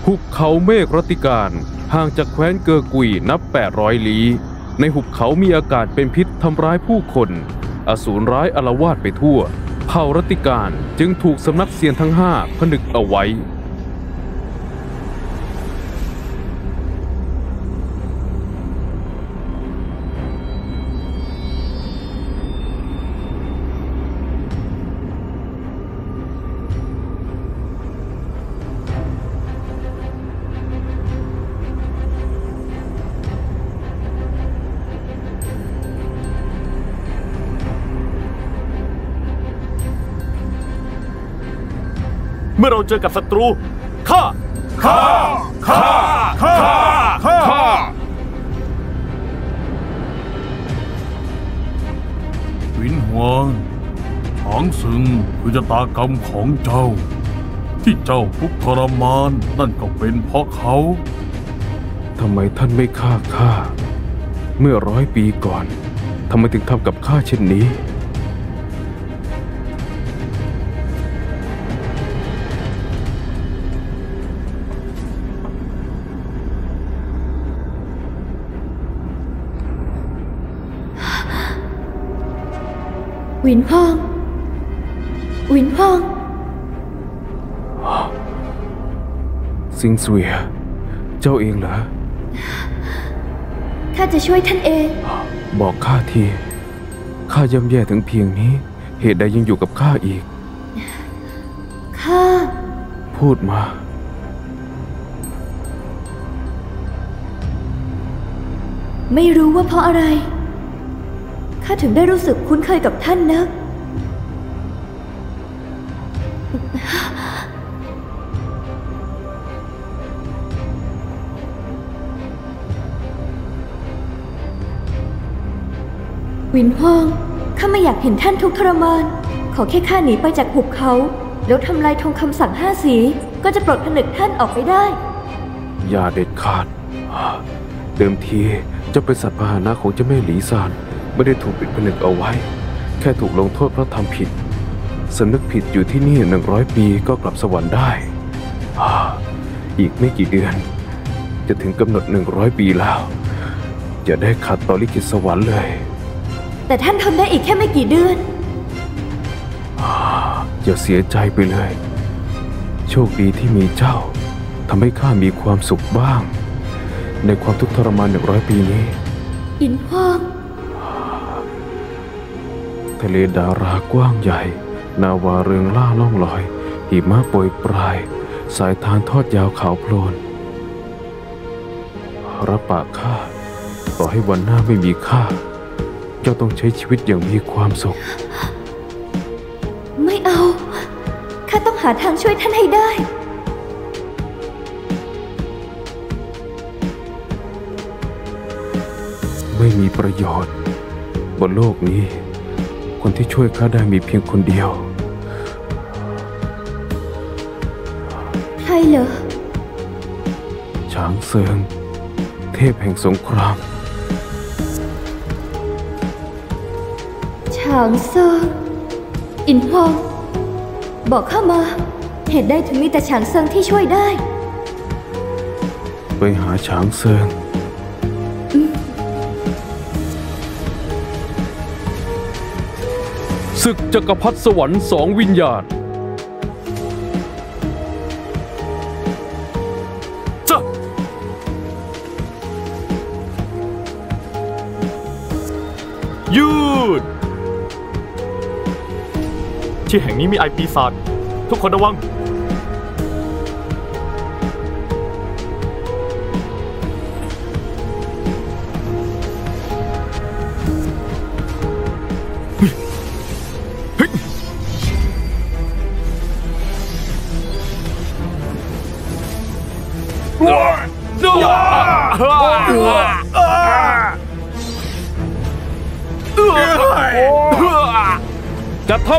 หุบเขาเมฆรัติการห่างจากแคว้นเกอกุยนับ800 ลี้ในหุบเขามีอากาศเป็นพิษทำร้ายผู้คนอสูรร้ายอาละวาดไปทั่วเผ่ารัติการจึงถูกสำนักเซียนทั้ง5ผนึกเอาไว้เมื่อเราเจอกับศัตรูข้าหวินหวงฉางซึงคือชะตากรรมของเจ้าที่เจ้าทุกข์ทรมานนั่นก็เป็นเพราะเขาทำไมท่านไม่ฆ่าข้าเมื่อ100 ปีก่อนทำไมถึงทำกับข้าเช่นนี้หวินพองซิงเสวียเจ้าเองเหรอข้าจะช่วยท่านเองบอกข้าทีข้าย่ำแย่ถึงเพียงนี้เหตุใดยังอยู่กับข้าอีกข้าพูดมาไม่รู้ว่าเพราะอะไรข้าถึงได้รู้สึกคุ้นเคยกับท่านนะวินฮวงข้าไม่อยากเห็นท่านทุกข์ทรมานขอแค่ข้าหนีไปจากหุบเขาแล้วทำลายทองคำสั่ง5 สีก็จะปลดผนึกท่านออกไปได้อย่าเด็ดขาดเดิมทีจะเป็นสัตว์พาหนะของเจ้าแม่หลีซานไม่ได้ถูกปิดผนึกเอาไว้แค่ถูกลงโทษเพราะทำผิดสำนึกผิดอยู่ที่นี่100 ปีก็กลับสวรรค์ได้อีกไม่กี่เดือนจะถึงกำหนด100 ปีแล้วจะได้ขัดต่อลิขิตสวรรค์เลยแต่ท่านทำได้อีกแค่ไม่กี่เดือนอย่าเสียใจไปเลยโชคดีที่มีเจ้าทำให้ข้ามีความสุขบ้างในความทุกข์ทรมาน100 ปีนี้อินฮวงทะเลดารากว้างใหญ่นาวาเรืองล่าล่องลอยหิมะโปรยปลายสายทานทอดยาวขาวโพลนรับปากข้าต่อให้วันหน้าไม่มีข้าเจ้าต้องใช้ชีวิตอย่างมีความสุขไม่เอาข้าต้องหาทางช่วยท่านให้ได้ไม่มีประโยชน์บนโลกนี้คนที่ช่วยข้าได้มีเพียงคนเดียวใครเหรอฉางเซิงเทพแห่งสงครามฉางเซิงอินฮวงบอกข้ามาเหตุใดถึงมีแต่ฉางเซิงที่ช่วยได้ไปหาฉางเซิงศึกจักรพรรดิสวรรค์2 วิญญาณจ้ะยืดที่แห่งนี้มีไอปีศาจทุกคนระวังจัดทัพ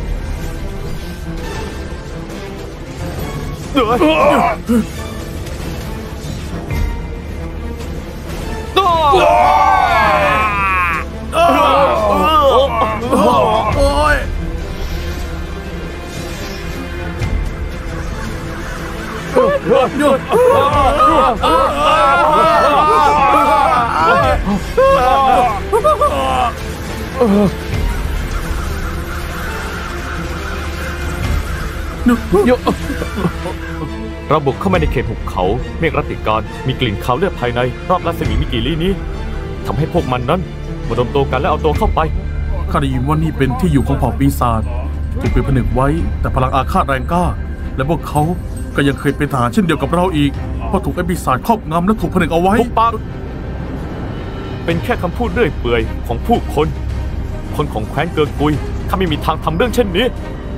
เราบุกเข้ามาในเขตหุบเขาเมฆรัติการมีกลิ่นคาวเลือดภายในรอบรัศมีมิกิลี่นี้ทำให้พวกมันนั้นมารวมตัวกันและเอาตัวเข้าไปข้าได้ยินว่านี่เป็นที่อยู่ของเผ่าปีศาจถูกปิดผนึกไว้แต่พลังอาฆาตแรงกล้าและพวกเขาก็ยังเคยเป็นทหารเช่นเดียวกับเราอีกเพราะถูกไอ้ปีศาจครอบงำและถูกผนึกเอาไว้ทุกปากเป็นแค่คำพูดเรื่อยเปื่อยของผู้คนของแคว้นเกิงกุยข้าไม่มีทางทำเรื่องเช่นนี้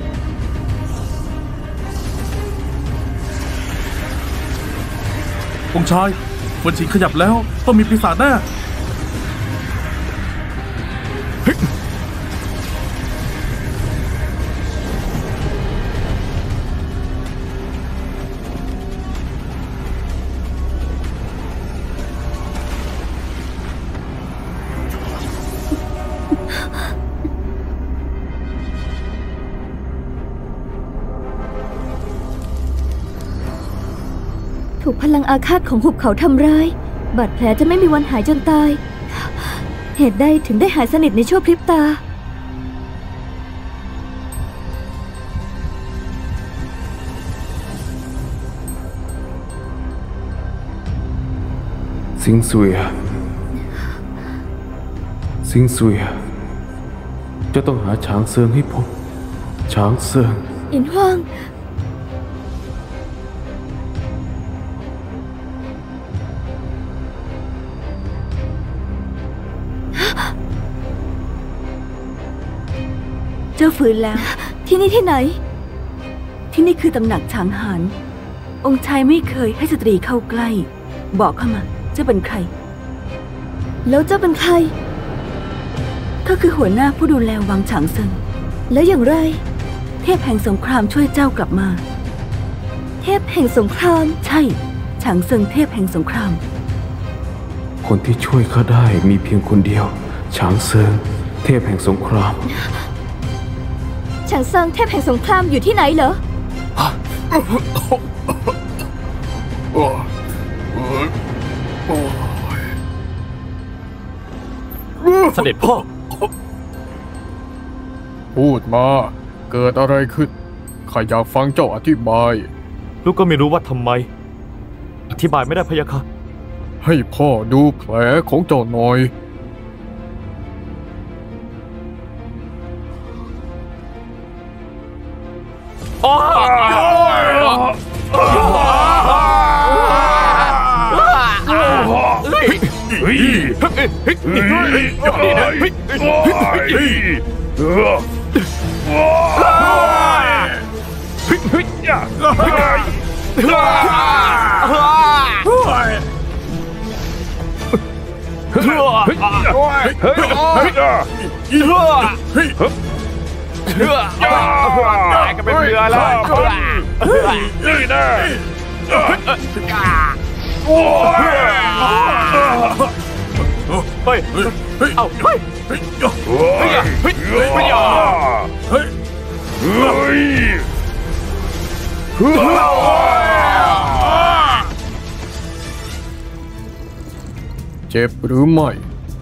องค์ชายฝนชิงขยับแล้วต้องมีปีศาจแน่ถูกพลังอาฆาตของหุบเขาทำร้ายบาดแผลจะไม่มีวันหายจนตาย เหตุใดถึงได้หายสนิทในชั่วพริบตาสิงซุยจะต้องหาฉางเซิงให้พบฉางเซิงอินฮ่วงเจ้าฟื้นแล้วที่นี่ที่ไหนที่นี่คือตำหนักช้างหานองค์ชายไม่เคยให้สตรีเข้าใกล้บอกเข้ามาเจ้าเป็นใครแล้วเจ้าเป็นใครก็คือหัวหน้าผู้ดูแลวังฉางเซิงแล้วอย่างไรเทพแห่งสงครามช่วยเจ้ากลับมาเทพแห่งสงครามใช่ฉางเซิงเทพแห่งสงครามคนที่ช่วยข้าได้มีเพียงคนเดียวฉางเซิงเทพแห่งสงครามฉางเซิงเทพแห่งสงครามอยู่ที่ไหนเหรอเสด็จพ่อพูดมาเกิดอะไรขึ้นข้าอยากฟังเจ้าอธิบายลูกก็ไม่รู้ว่าทำไมอธิบายไม่ได้พะยะค่ะให้พ่อดูแผลของเจ้าหน่อยตายกันเป็นเรือแล้วนี่นะเฮ้ยเอาเฮ้ยเจ็บหรือไม่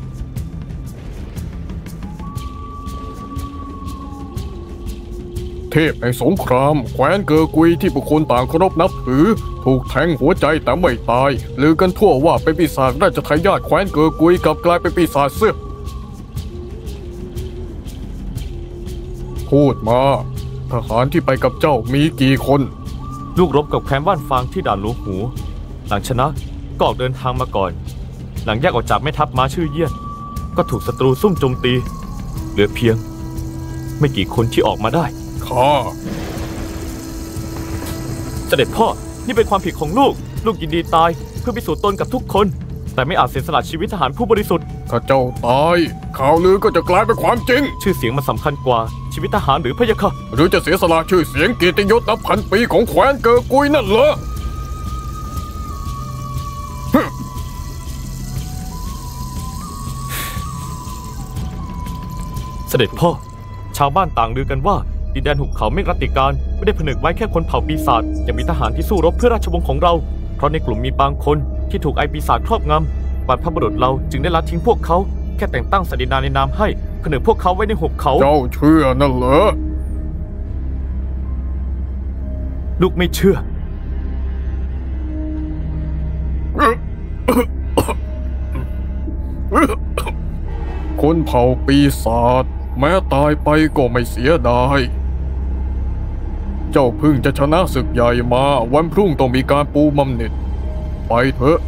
เทพแห่งสงครามแคว้นเกอกุยที่ผู้คนต่างเคารพนับถือถูกแทงหัวใจแต่ไม่ตายลือกันทั่วว่าเป็นปีศาจราชทายาทแคว้นเกอกุยกลับกลายเป็นปีศาจเสียพูดมาทหารที่ไปกับเจ้ามีกี่คนลูกรบกับแคว้นว่านฟางที่ด่านหลวงหูหลังชนะก็ออกเดินทางมาก่อนหลังแยกออกจากแม่ทัพม้าชื่อเยี่ยนก็ถูกศัตรูซุ่มโจมตีเหลือเพียงไม่กี่คนที่ออกมาได้เสด็จพ่อนี่เป็นความผิดของลูกยินดีตายเพื่อพิสูจน์ตนกับทุกคนแต่ไม่อาจเสียสละชีวิตทหารผู้บริสุทธิ์ถ้าเจ้าตายข่าวลือก็จะกลายเป็นความจริงชื่อเสียงมันสำคัญกว่าชีวิตทหารหรือพะยะค่ะหรือจะเสียสละชื่อเสียงเกียรติยศนับพันปีของแคว้นเกอกุยนั่นเหรอเสด็จพ่อชาวบ้านต่างลือกันว่าปีดินแดนหุบเขาเมฆรัตติการไม่ได้ผนึกไว้แค่คนเผ่าปีศาจยังมีทหารที่สู้รบเพื่อราชวงศ์ของเราเพราะในกลุ่มมีบางคนที่ถูกไอปีศาจครอบงำบรรพบุรุษเราจึงได้ละทิ้งพวกเขาแค่แต่งตั้งสดินาในนามให้ผนึกพวกเขาไว้ในหุบเขาเจ้าเชื่อนั่นเหรอลูกไม่เชื่อคนเผ่าปีศาจแม้ตายไปก็ไม่เสียดายเจ้าเพิ่งจะชนะศึกใหญ่มาวันพรุ่งต้องมีการปูบำเหน็จไปเถอะ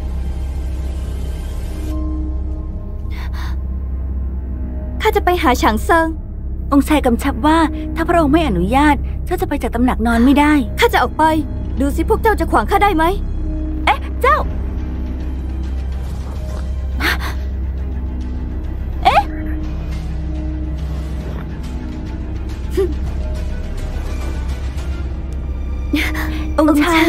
ข้าจะไปหาฉางเซิงองค์ชายกำชับว่าถ้าพระองค์ไม่อนุญาตเจ้าจะไปจากตำหนักนอนไม่ได้ข้าจะออกไป ดูสิพวกเจ้าจะขวางข้าได้ไหมเอ๊ะ เจ้า เอ๊ะ องค์ชาย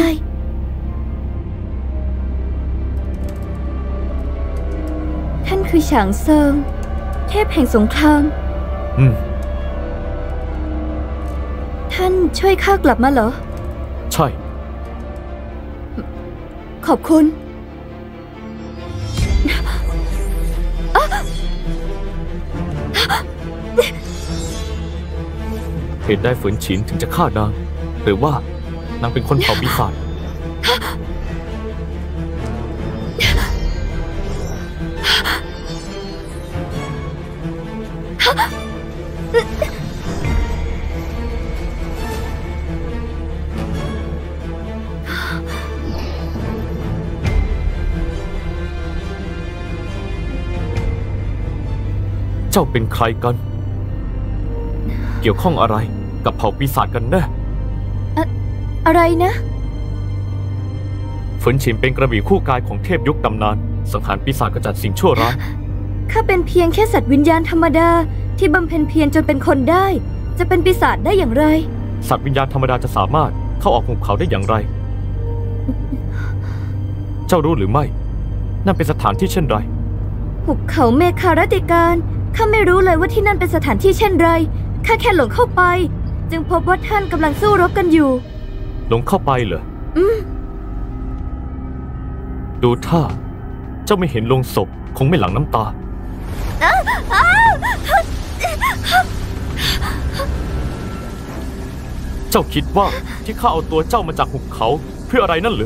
ท่านคือฉางเซิง เทพแห่งสงคราม ท่านช่วยข้ากลับมาเหรอใช่ขอบคุณเหตุใดฝืนฉินถึงจะฆ่านางหรือว่านางเป็นคนเผ่าปีศาจเจ้าเป็นใครกัน เกี่ยวข้องอะไรกับเผ่าปีศาจกันแน่อะไรนะฝนฉินเป็นกระบี่คู่กายของเทพยุคตำนานสังหารปีศาจกำจัดสิ่งชั่วร้ายข้าเป็นเพียงแค่สัตว์วิญญาณธรรมดาที่บำเพ็ญเพียรจนเป็นคนได้ จะเป็นปีศาจได้อย่างไรสัตว์วิญญาณธรรมดาจะสามารถเข้าออกหุบเขาได้อย่างไร เจ้ารู้หรือไม่นั่นเป็นสถานที่เช่นไรหุบเขาเมฆารติการข้าไม่รู้เลยว่าที่นั่นเป็นสถานที่เช่นไรข้าแค่หลงเข้าไป จึงพบว่าท่านกำลังสู้รบกันอยู่หลงเข้าไปเหรอดูท่าเจ้าไม่เห็นลงศพคงไม่หลั่งน้ำตา เจ้าคิดว่าที่ข้าเอาตัวเจ้ามาจากหุบเขาเพื่ออะไรนั่นหรือ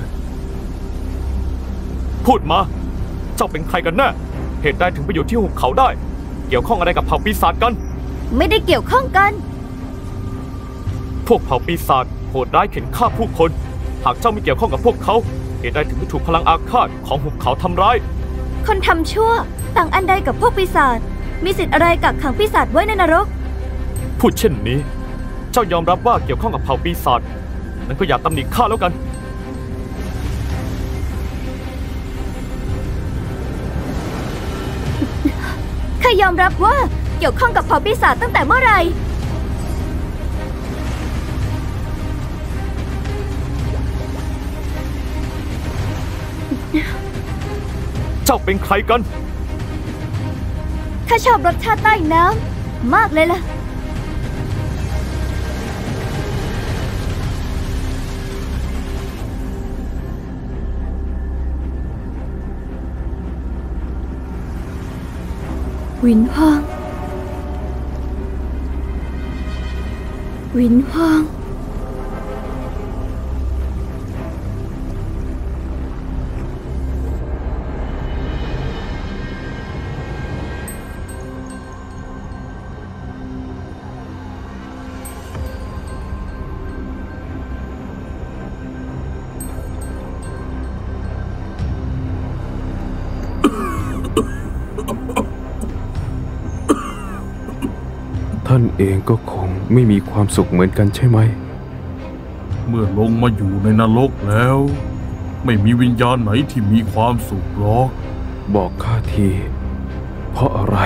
พูดมาเจ้าเป็นใครกันแน่เหตุใดถึงไปอยู่ที่หุบเขาได้เกี่ยวข้องอะไรกับเผ่าปีศาจกันไม่ได้เกี่ยวข้องกันพวกเผ่าปีศาจโหดร้ายเข็นฆ่าผู้คนหากเจ้าไม่เกี่ยวข้องกับพวกเขาเหตุใดถึงไม่ถูกพลังอาฆาตของหุบเขาทำร้ายคนทำชั่วต่างอันใดกับพวกปีศาจมีสิทธิ์อะไรกักขังปีศาจไว้ในนรกพูดเช่นนี้เจ้ายอมรับว่าเกี่ยวข้องกับเผ่าปีศาจนั้นก็อย่าตำหนิข้าแล้วกันข้ายอมรับว่าเกี่ยวข้องกับเผ่าปีศาจตั้งแต่เมื่อไหร่เจ้าเป็นใครกันข้าชอบรสชาติใต้น้ำมากเลยล่ะวินฮวงวินฮวงท่านเองก็คงไม่มีความสุขเหมือนกันใช่ไหมเมื่อลงมาอยู่ในนรกแล้ว ไม่มีวิญญาณไหนที่มีความสุขหรอกบอกข้าทีเพราะอะไร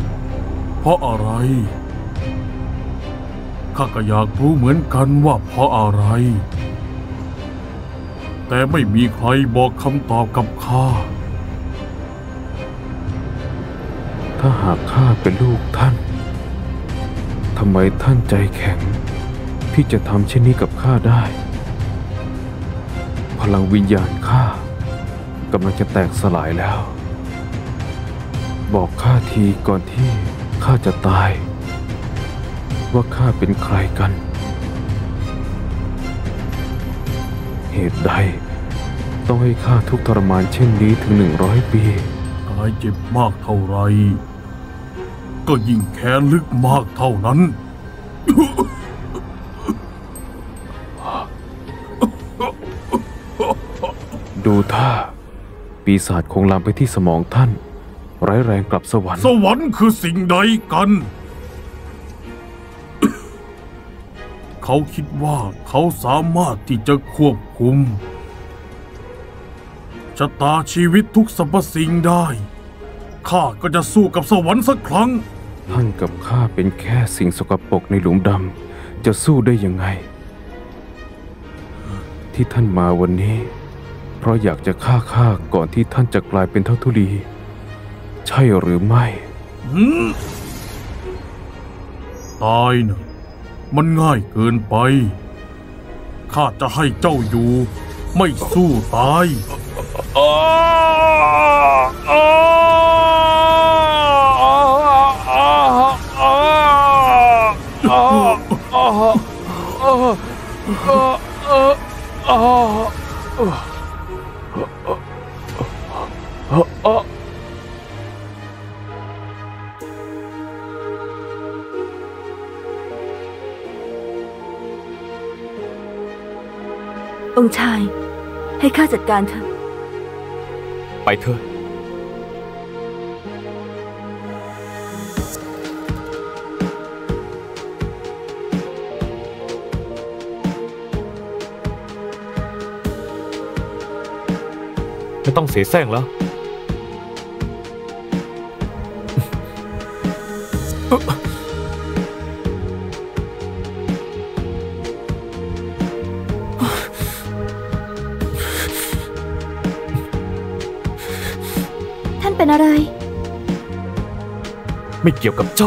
ข้าก็อยากรู้เหมือนกันว่าเพราะอะไรแต่ไม่มีใครบอกคำตอบกับข้าถ้าหากข้าเป็นลูกท่านทำไมท่านใจแข็งที่จะทำเช่นนี้กับข้าได้พลังวิญญาณข้ากำลังจะแตกสลายแล้วบอกข้าทีก่อนที่ข้าจะตายว่าข้าเป็นใครกันเหตุใดต้องให้ข้าทุกข์ทรมานเช่นนี้ถึง100 ปีกายเจ็บมากเท่าไรก็ยิ่งแค้นลึกมากเท่านั้นดูท่าปีศาจคงลามไปที่สมองท่านร้ายแรงกลับสวรรค์สวรรค์คือสิ่งใดกัน เขาคิดว่าเขาสามารถที่จะควบคุมชะตาชีวิตทุกสรรพสิ่งได้ข้าก็จะสู้กับสวรรค์สักครั้งท่านกับข้าเป็นแค่สิ่งสกปรกในหลุมดำจะสู้ได้ยังไงที่ท่านมาวันนี้เพราะอยากจะฆ่าข้าก่อนที่ท่านจะกลายเป็นเท่าทุลีใช่หรือไม่ตายนะมันง่ายเกินไปข้าจะให้เจ้าอยู่ไม่สู้ตายองค์ชายให้ข้าจัดการเถอะไปเถอะไม่ต้องเสียแซงแล้วท่านเป็นอะไรไม่เกี่ยวกับเจ้า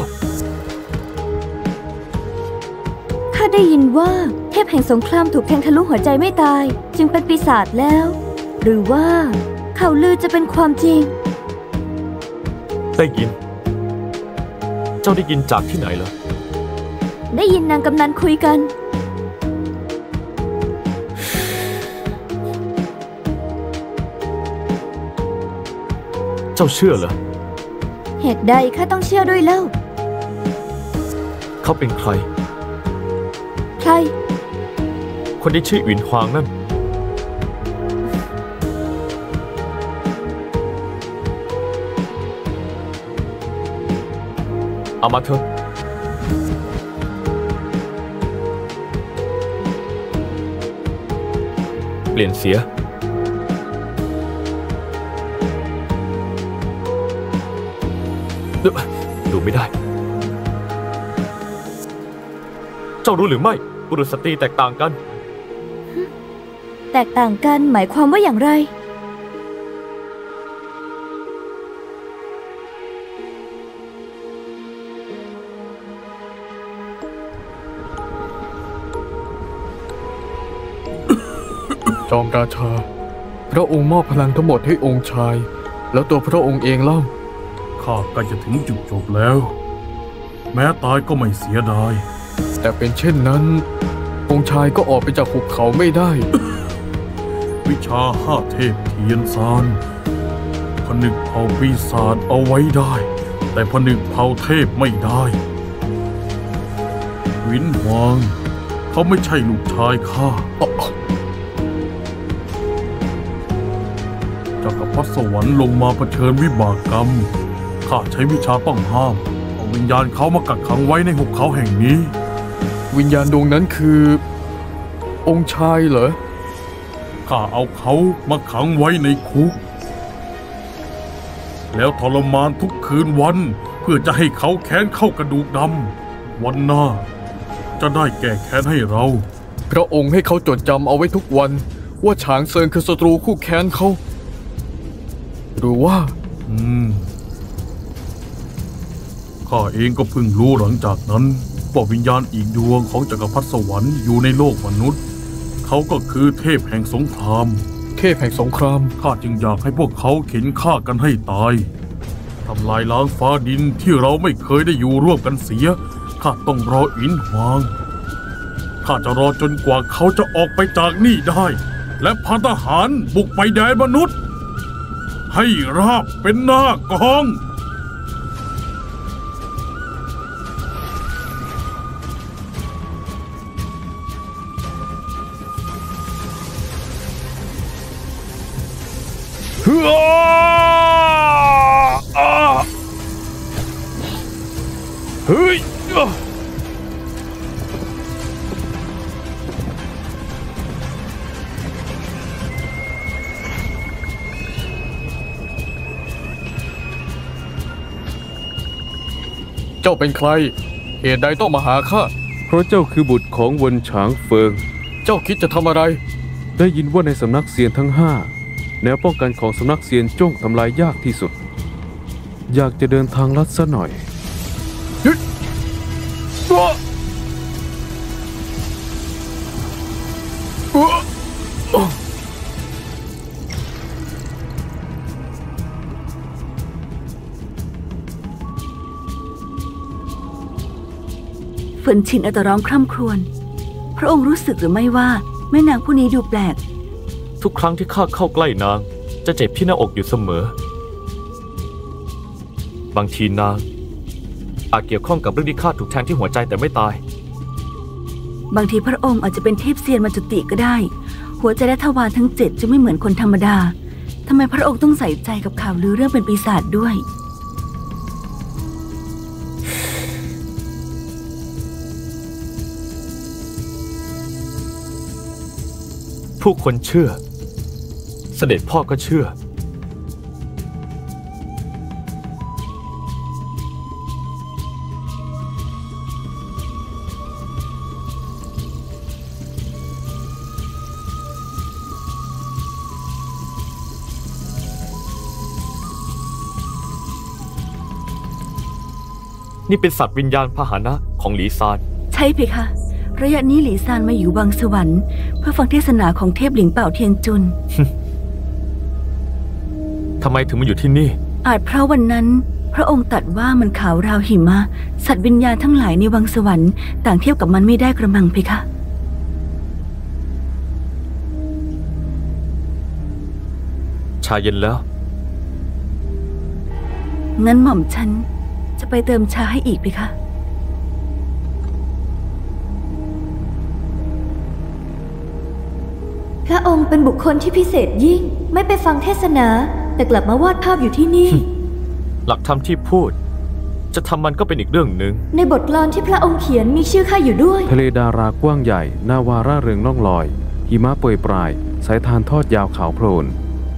ข้าได้ยินว่าเทพแห่งสงครามถูกแทงทะลุหัวใจไม่ตายจึงเป็นปีศาจแล้วหรือว่าข่าวลือจะเป็นความจริงได้ยินเจ้าได้ยินจากที่ไหนเหรอได้ยินนางกำนันคุยกันเจ้าเชื่อเหรอเหตุใดข้าต้องเชื่อด้วยเล่าเขาเป็นใครใครคนที่ชื่อหวินฮวางนั่นเอามาเถอะเปลี่ยนเสียดูไม่ได้เจ้ารู้หรือไม่บุรุษสตรีแตกต่างกันแตกต่างกันหมายความว่าอย่างไรจอมราชาพระองค์มอบพลังทั้งหมดให้องค์ชายแล้วตัวพระองค์เองเล่าข้าใกล้จะถึงจุดจบแล้วแม้ตายก็ไม่เสียดายแต่เป็นเช่นนั้นองค์ชายก็ออกไปจากหุบเขาไม่ได้วิชา5 เทพเทียนซานผนึกเผ่าปีศาจเอาไว้ได้แต่ผนึกเผ่าเทพไม่ได้หวินหวางเขาไม่ใช่ลูกชายข้าจักรพรรดิสวรรค์ลงมาเผชิญวิบากกรรมข้าใช้วิชาต้องห้ามเอาวิญญาณเขามากักขังไว้ในหุบเขาแห่งนี้วิญญาณดวงนั้นคือองค์ชายเหรอข้าเอาเขามาขังไว้ในคุกแล้วทรมานทุกคืนวันเพื่อจะให้เขาแค้นเข้ากระดูกดำวันหน้าจะได้แก้แค้นให้เราพระองค์ให้เขาจดจำเอาไว้ทุกวันว่าฉางเซิงคือศัตรูคู่แค้นเขาหรือว่าข้าเองก็เพิ่งรู้หลังจากนั้นว่าวิญญาณอีกดวงของจักรพรรดิสวรรค์อยู่ในโลกมนุษย์เขาก็คือเทพแห่งสงครามเทพแห่งสงครามข้าจึงอยากให้พวกเขาเข็นฆ่ากันให้ตายทำลายล้างฟ้าดินที่เราไม่เคยได้อยู่ร่วมกันเสียข้าต้องรออินหวางข้าจะรอจนกว่าเขาจะออกไปจากนี่ได้และพาทหารบุกไปแดนมนุษย์ให้ราบเป็นหน้ากองเฮ้ยเจ้าเป็นใครเหตุใดต้องมาหาข้าเพราะเจ้าคือบุตรของเวินฉางเฟิงเจ้าคิดจะทำอะไรได้ยินว่าในสำนักเซียนทั้ง5แนวป้องกันของสำนักเซียนจ้องทำลายยากที่สุดอยากจะเดินทางลัดซะหน่อยเฟินชินเอาแต่ร้องคร่ำครวญพระองค์รู้สึกหรือไม่ว่าแม่นางผู้นี้ดูแปลกทุกครั้งที่ข้าเข้าใกล้นางจะเจ็บที่หน้าอกอยู่เสมอ บางทีนางอาจเกี่ยวข้องกับเรื่องที่ข้าถูกแทงที่หัวใจแต่ไม่ตายบางทีพระองค์อาจจะเป็นเทพเซียนมาจุติก็ได้หัวใจและทวารทั้ง7จะไม่เหมือนคนธรรมดาทำไมพระองค์ต้องใส่ใจกับข่าวลือเรื่องเป็นปีศาจด้วยผู้คนเชื่อเสด็จพ่อก็เชื่อนี่เป็นสัตว์วิญญาณพาหนะของหลีซานใช่เพคะระยะนี้หลีซานมาอยู่วังสวรรค์เพื่อฟังเทศนาของเทพหลิงเป่าเทียนจุนทำไมถึงมาอยู่ที่นี่อาจเพราะวันนั้นพระองค์ตรัสว่ามันขาวราวหิมะสัตว์วิญญาณทั้งหลายในวังสวรรค์ต่างเทียบกับมันไม่ได้กระมังเพคะชาเย็นแล้วงั้นหม่อมฉันจะไปเติมชาให้อีกเพคะพระองค์เป็นบุคคลที่พิเศษยิ่งไม่ไปฟังเทศนาแต่กลับมาวาดภาพอยู่ที่นี่หลักธรรมที่พูดจะทำมันก็เป็นอีกเรื่องหนึ่งในบทกลอนที่พระองค์เขียนมีชื่อข้าอยู่ด้วยทะเลดารากว้างใหญ่นาวาร่าเริงล่องลอยหิมะโปรยปลายสายทานทอดยาวขาวโพลน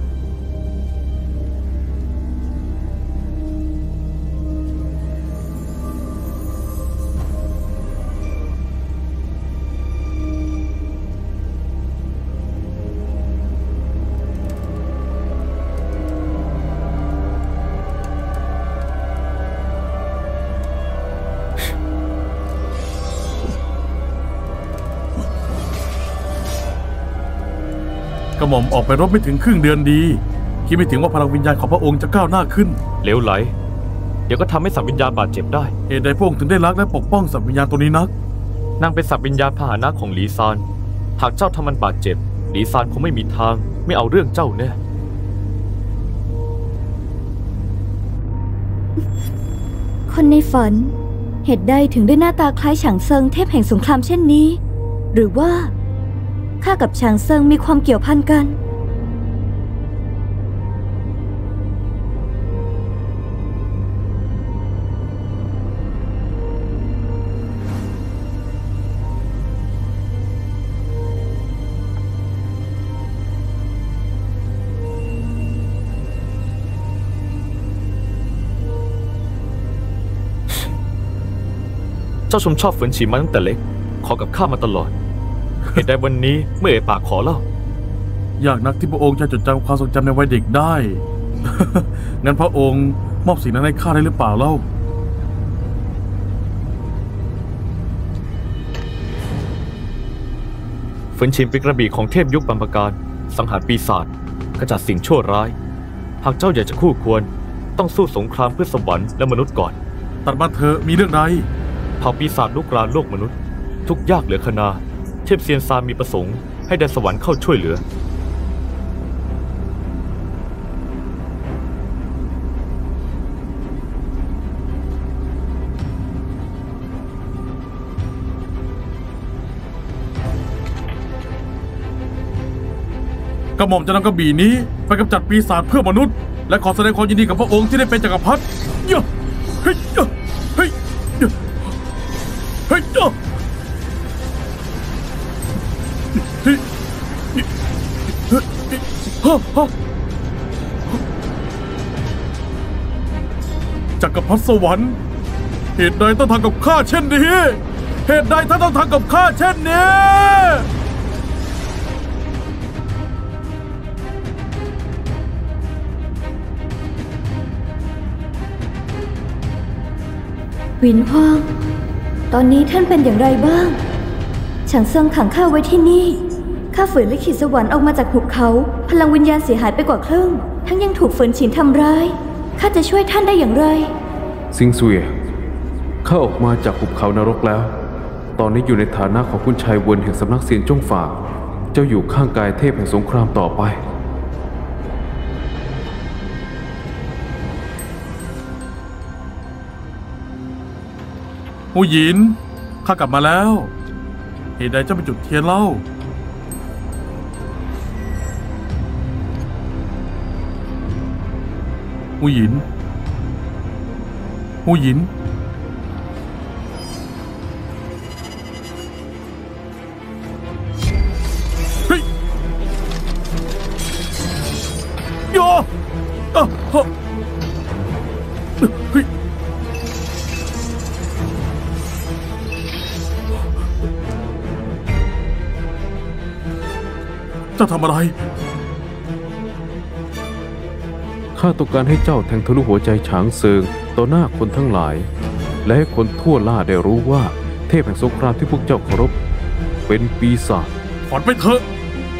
กระหม่อมออกไปรบไม่ถึงครึ่งเดือนดีคิดไม่ถึงว่าพลังวิญญาณของพระองค์จะก้าวหน้าขึ้นเหลวไหลเดี๋ยวก็ทำให้สัตว์วิญญาณบาดเจ็บได้เหตุใดพระองค์ถึงได้รักและปกป้องสัตว์วิญญาณตัวนี้นักนางเป็นสัตว์วิญญาณพาหนะของหลีซานหากเจ้าทำมันบาดเจ็บหลีซานคงไม่มีทางไม่เอาเรื่องเจ้าแน่คนในฝันเหตุใดถึงได้หน้าตาคล้ายฉางเซิงเทพแห่งสงครามเช่นนี้หรือว่าข้ากับฉางเซิงมีความเกี่ยวพันกันเจ้าชมชอบฝืนฉีมาตั้งแต่เล็กขอกับข้ามาตลอดเหตุใดวันนี้เมื่อเอ่ยปากขอเล่ายากนักที่พระองค์จะจดจำความทรงจำในวัยเด็กได้ งั้นพระองค์มอบสิ่งนั้นให้ข้าได้หรือเปล่าเล่าเฟินชินเป็นกระบี่ของเทพยุคบรรพการสังหารปีศาจขจัดสิ่งชั่วร้ายหากเจ้าอยากจะคู่ควรต้องสู้สงครามเพื่อสวรรค์และมนุษย์ก่อนตัดมาเถอะมีเรื่องใดเผ่าปีศาจลุกรานโลกมนุษย์ทุกยากเหลือขนาเทพเซียนซานมีประสงค์ให้แดนสวรรค์เข้าช่วยเหลือกระหม่อมจะนำกระบี่นี้ไปกำจัดปีศาจเพื่อมนุษย์และขอแสดงความยินดีกับพระองค์ที่ได้เป็นจักรพรรดิเฮ้ยเฮ้ยเฮ้ยเฮ้ยจักรพรรดิสวรรค์เหตุใดต้องทำกับข้าเช่นนี้เหตุใดท่านต้องทำกับข้าเช่นนี้วินฮ่องตอนนี้ท่านเป็นอย่างไรบ้างฉางเซิงขังข้าไว้ที่นี่ข้าฝืนลิขิตสวรรค์ออกมาจากหุบเขาพลังวิญญาณเสียหายไปกว่าครึ่งทั้งยังถูกฝืนฉินทำร้ายข้าจะช่วยท่านได้อย่างไรซิงซุยข้าออกมาจากหุบเขานรกแล้วตอนนี้อยู่ในฐานะของคุณชายเวินแห่งสำนักเซียนจ้งฝากเจ้าอยู่ข้างกายเทพแห่งสงครามต่อไปหูหยินข้ากลับมาแล้วเหตุใดเจ้าไปจุดเทียนเล่าหูหยินหูหยินเฮ้ยโยเฮ้ยเจ้าทำอะไรข้าต้องการให้เจ้าแทงทะลุหัวใจฉางเซิงต่อหน้าคนทั้งหลายและให้คนทั่วล่าได้รู้ว่าเทพแห่งสงครามที่พวกเจ้าเคารพเป็นปีศาจฝันไปเถอะ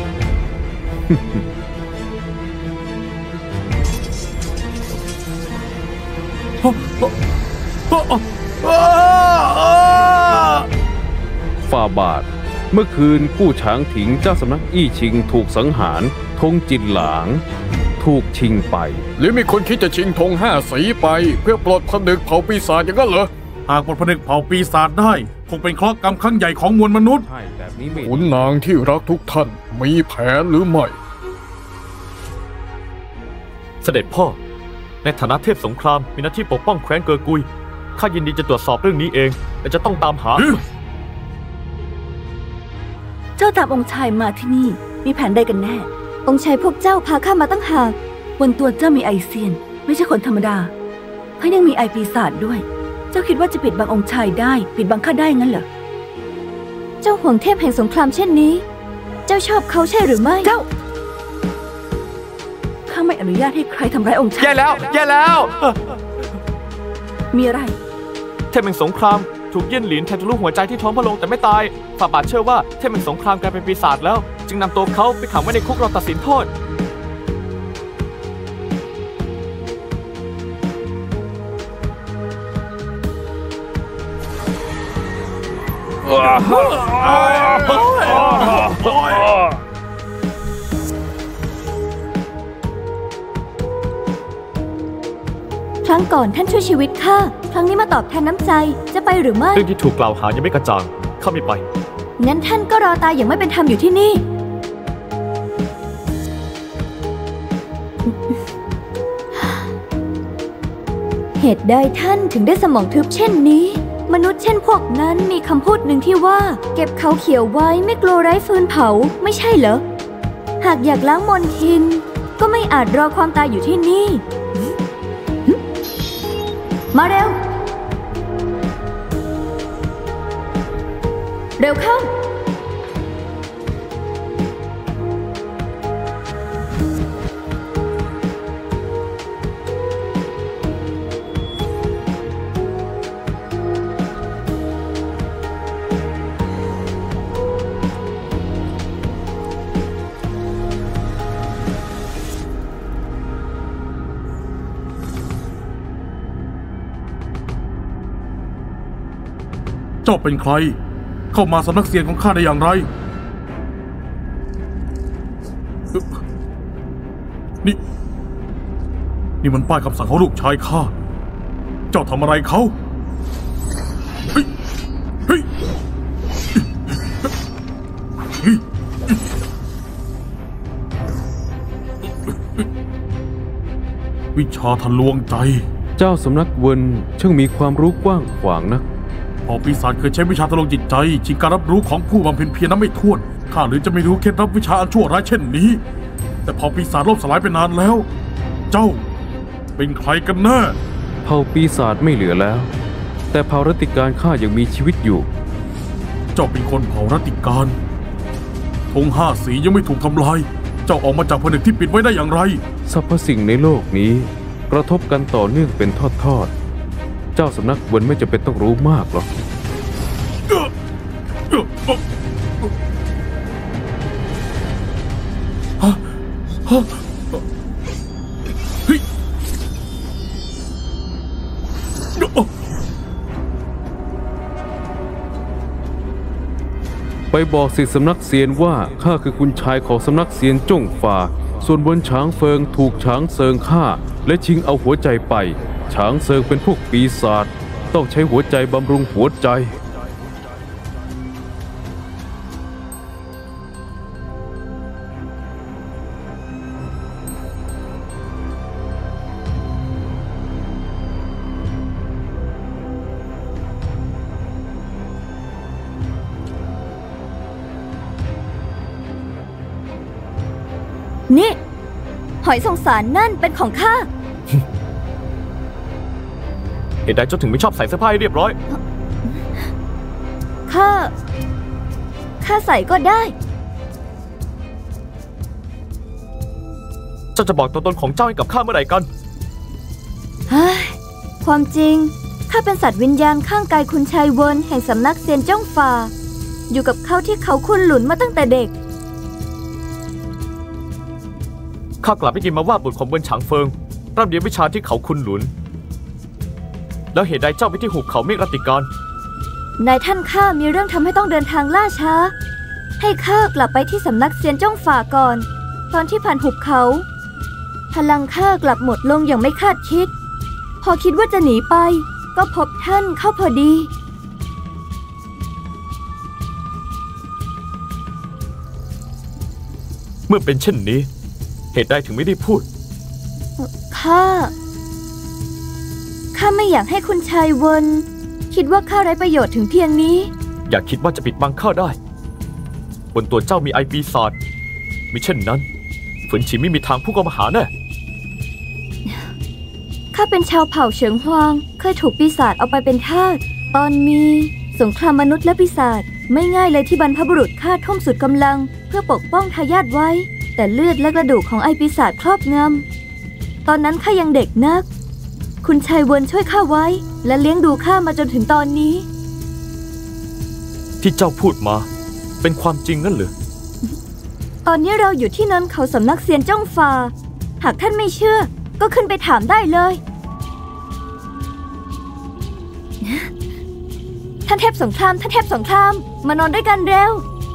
ฝ่าบาทเมื่อคืนกู้ฉางถิงเจ้าสำนักอี้ชิงถูกสังหารธงจินหลางถูกชิงไปหรือมีคนคิดจะชิงธง5 สีไปเพื่อปลดผนึกเผ่าปีศาจอย่างนั้นเหรอหากปลดผนึกเผ่าปีศาจได้คงเป็นเคราะห์กรรมครั้งใหญ่ของมวลมนุษย์ขุนนางที่รักทุกท่านมีแผนหรือไม่เสด็จพ่อในฐานะเทพสงครามมีหน้าที่ปกป้องแคว้นเกอกุยข้ายินดีจะตรวจสอบเรื่องนี้เองแต่จะต้องตามหาเจ้าตามองค์ชายมาที่นี่มีแผนใดกันแน่องค์ชายพวกเจ้าพาข้ามาตั้งหากบนตัวเจ้ามีไอเซียนไม่ใช่คนธรรมดาเขายังมีไอปีศาจด้วยเจ้าคิดว่าจะปิดบังองค์ชายได้ปิดบังข้าได้งั้นเหรอเจ้าห่วงเทพแห่งสงครามเช่นนี้เจ้าชอบเขาใช่หรือไม่เจ้าข้าไม่อนุญาตให้ใครทำร้ายองค์ชายแย่แล้วมีอะไรเทพแห่งสงครามถูกเยี่ยนหลินแทงทะลุหัวใจที่ท้องพระโรงแต่ไม่ตายฝ่าบาทเชื่อว่าเทพแห่งสงครามกลายเป็นปีศาจแล้วจึงนำตัวเขาไปขังไว้ในคุกรอตัดสินโทษครั้งก่อนท่านช่วยชีวิตข้าครั้งนี้มาตอบแทนน้ำใจจะไปหรือไม่เรื่องที่ถูกกล่าวหายังไม่กระจ่างข้าไม่ไปงั้นท่านก็รอตายอย่างไม่เป็นธรรมอยู่ที่นี่เหตุใดท่านถึงได้สมองทึบเช่นนี้มนุษย์เช่นพวกนั้นมีคำพูดหนึ่งที่ว่าเก็บเขาเขียวไว้ไม่กลัวไร้ฟืนเผาไม่ใช่เหรอหากอยากล้างมลทินก็ไม่อาจรอความตายอยู่ที่นี่มาเร็วเข้าเจ้าเป็นใคร เข้ามาสำนักเซียนของข้าได้อย่างไรนี่มันป้ายคำสั่งของลูกชายข้าเจ้าทำอะไรเขาเฮ้ยเฮ้ยวิชาทะลวงใจเจ้าสำนักเวินช่างมีความรู้กว้างขวางนักพอปีศาจเคยใช้วิชาทะลวงจิตใจชิงการรับรู้ของผู้บำเพ็ญเพียรนั้นไม่ถ้วนข้าหรือจะไม่รู้เคล็ดลับวิชาอันชั่วร้ายเช่นนี้แต่พอปีศาจล่มสลายไปนานแล้วเจ้าเป็นใครกันแน่เผ่าปีศาจไม่เหลือแล้วแต่เผ่ารัตติการข้ายังมีชีวิตอยู่เจ้าเป็นคนเผ่ารัตติการธง5 สียังไม่ถูกทำลายเจ้าออกมาจากผนึกที่ปิดไว้ได้อย่างไรสรรพสิ่งในโลกนี้กระทบกันต่อเนื่องเป็นทอดๆเจ้าสำนักเวินไม่จำเป็นต้องรู้มากหรอกไปบอกสิสำนักเซียนว่าข้าคือคุณชายของสำนักเซียนจ้งฝ่าส่วนบนฉางเฟิงถูกฉางเซิงฆ่าและชิงเอาหัวใจไปฉางเซิงเป็นพวกปีศาจต้องใช้หัวใจบำรุงหัวใจนี่หอยสงสารนั่นเป็นของข้าเหตุใดเจ้าถึงไม่ชอบใส่เสื้อผ้าให้เรียบร้อยข้าใส่ก็ได้เจ้าจะบอกตัวตนของเจ้าให้กับข้าเมื่อไหร่กันความจริงข้าเป็นสัตว์วิญญาณข้างกายคุณชายเวินแห่งสำนักเซียนจ้องฝ่าอยู่กับเขาที่เขาคุนหลุนมาตั้งแต่เด็กข้ากลับได้ยินมาว่าบุตรของเวินฉางเฟิงร่ำเรียนวิชาที่เขาคุนหลุนแล้วเหตุใดเจ้าไปที่หุบเขาเมฆรัตติการนายท่านข้ามีเรื่องทำให้ต้องเดินทางล่าช้าให้ข้ากลับไปที่สำนักเซียนจ้องฝ่าก่อนตอนที่ผ่านหุบเขาพลังข้ากลับหมดลงอย่างไม่คาดคิดพอคิดว่าจะหนีไปก็พบท่านเข้าพอดีเมื่อเป็นเช่นนี้เหตุใดถึงไม่ได้พูดข้าไม่อยากให้คุณชายเวินคิดว่าข้าไร้ประโยชน์ถึงเพียงนี้อย่าคิดว่าจะปิดบังข้าได้บนตัวเจ้ามีไอปีศาจมิเช่นนั้นฝืนฉีไม่มีทางผู้กองมาหาแน่ข้าเป็นชาวเผ่าเฉิงฮวางเคยถูกปีศาจเอาไปเป็นทาสตอนมีสงครามมนุษย์และปีศาจไม่ง่ายเลยที่บรรพบุรุษข้าทุ่มสุดกำลังเพื่อปกป้องทายาทไว้แต่เลือดและกระดูกของไอปีศาจครอบงำตอนนั้นข้ายังเด็กนักคุณชายเวินช่วยข้าไว้และเลี้ยงดูข้ามาจนถึงตอนนี้ที่เจ้าพูดมาเป็นความจริงงั้นหรือตอนนี้เราอยู่ที่เนินเขาสำนักเซียนจ้องฝ่าหากท่านไม่เชื่อก็ขึ้นไปถามได้เลยท่านเทพสงครามมานอนด้วยกันเร็ว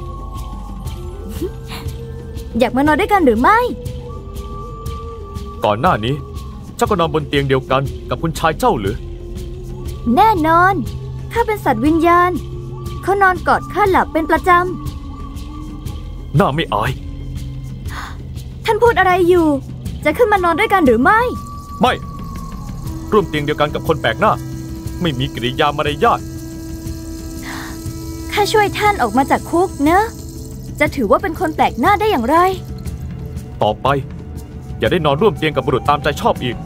อยากมานอนด้วยกันหรือไม่ก่อนหน้านี้เจ้าก็นอนบนเตียงเดียวกันกับคุณชายเจ้าหรือแน่นอนข้าเป็นสัตว์วิญญาณเขานอนกอดข้าหลับเป็นประจำน่าไม่อายท่านพูดอะไรอยู่จะขึ้นมานอนด้วยกันหรือไม่ร่วมเตียงเดียวกันกับคนแปลกหน้าไม่มีกิริยามารยาทข้าช่วยท่านออกมาจากคุกนะจะถือว่าเป็นคนแปลกหน้าได้อย่างไรต่อไปอย่าได้นอนร่วมเตียงกับบุรุษตามใจชอบอีก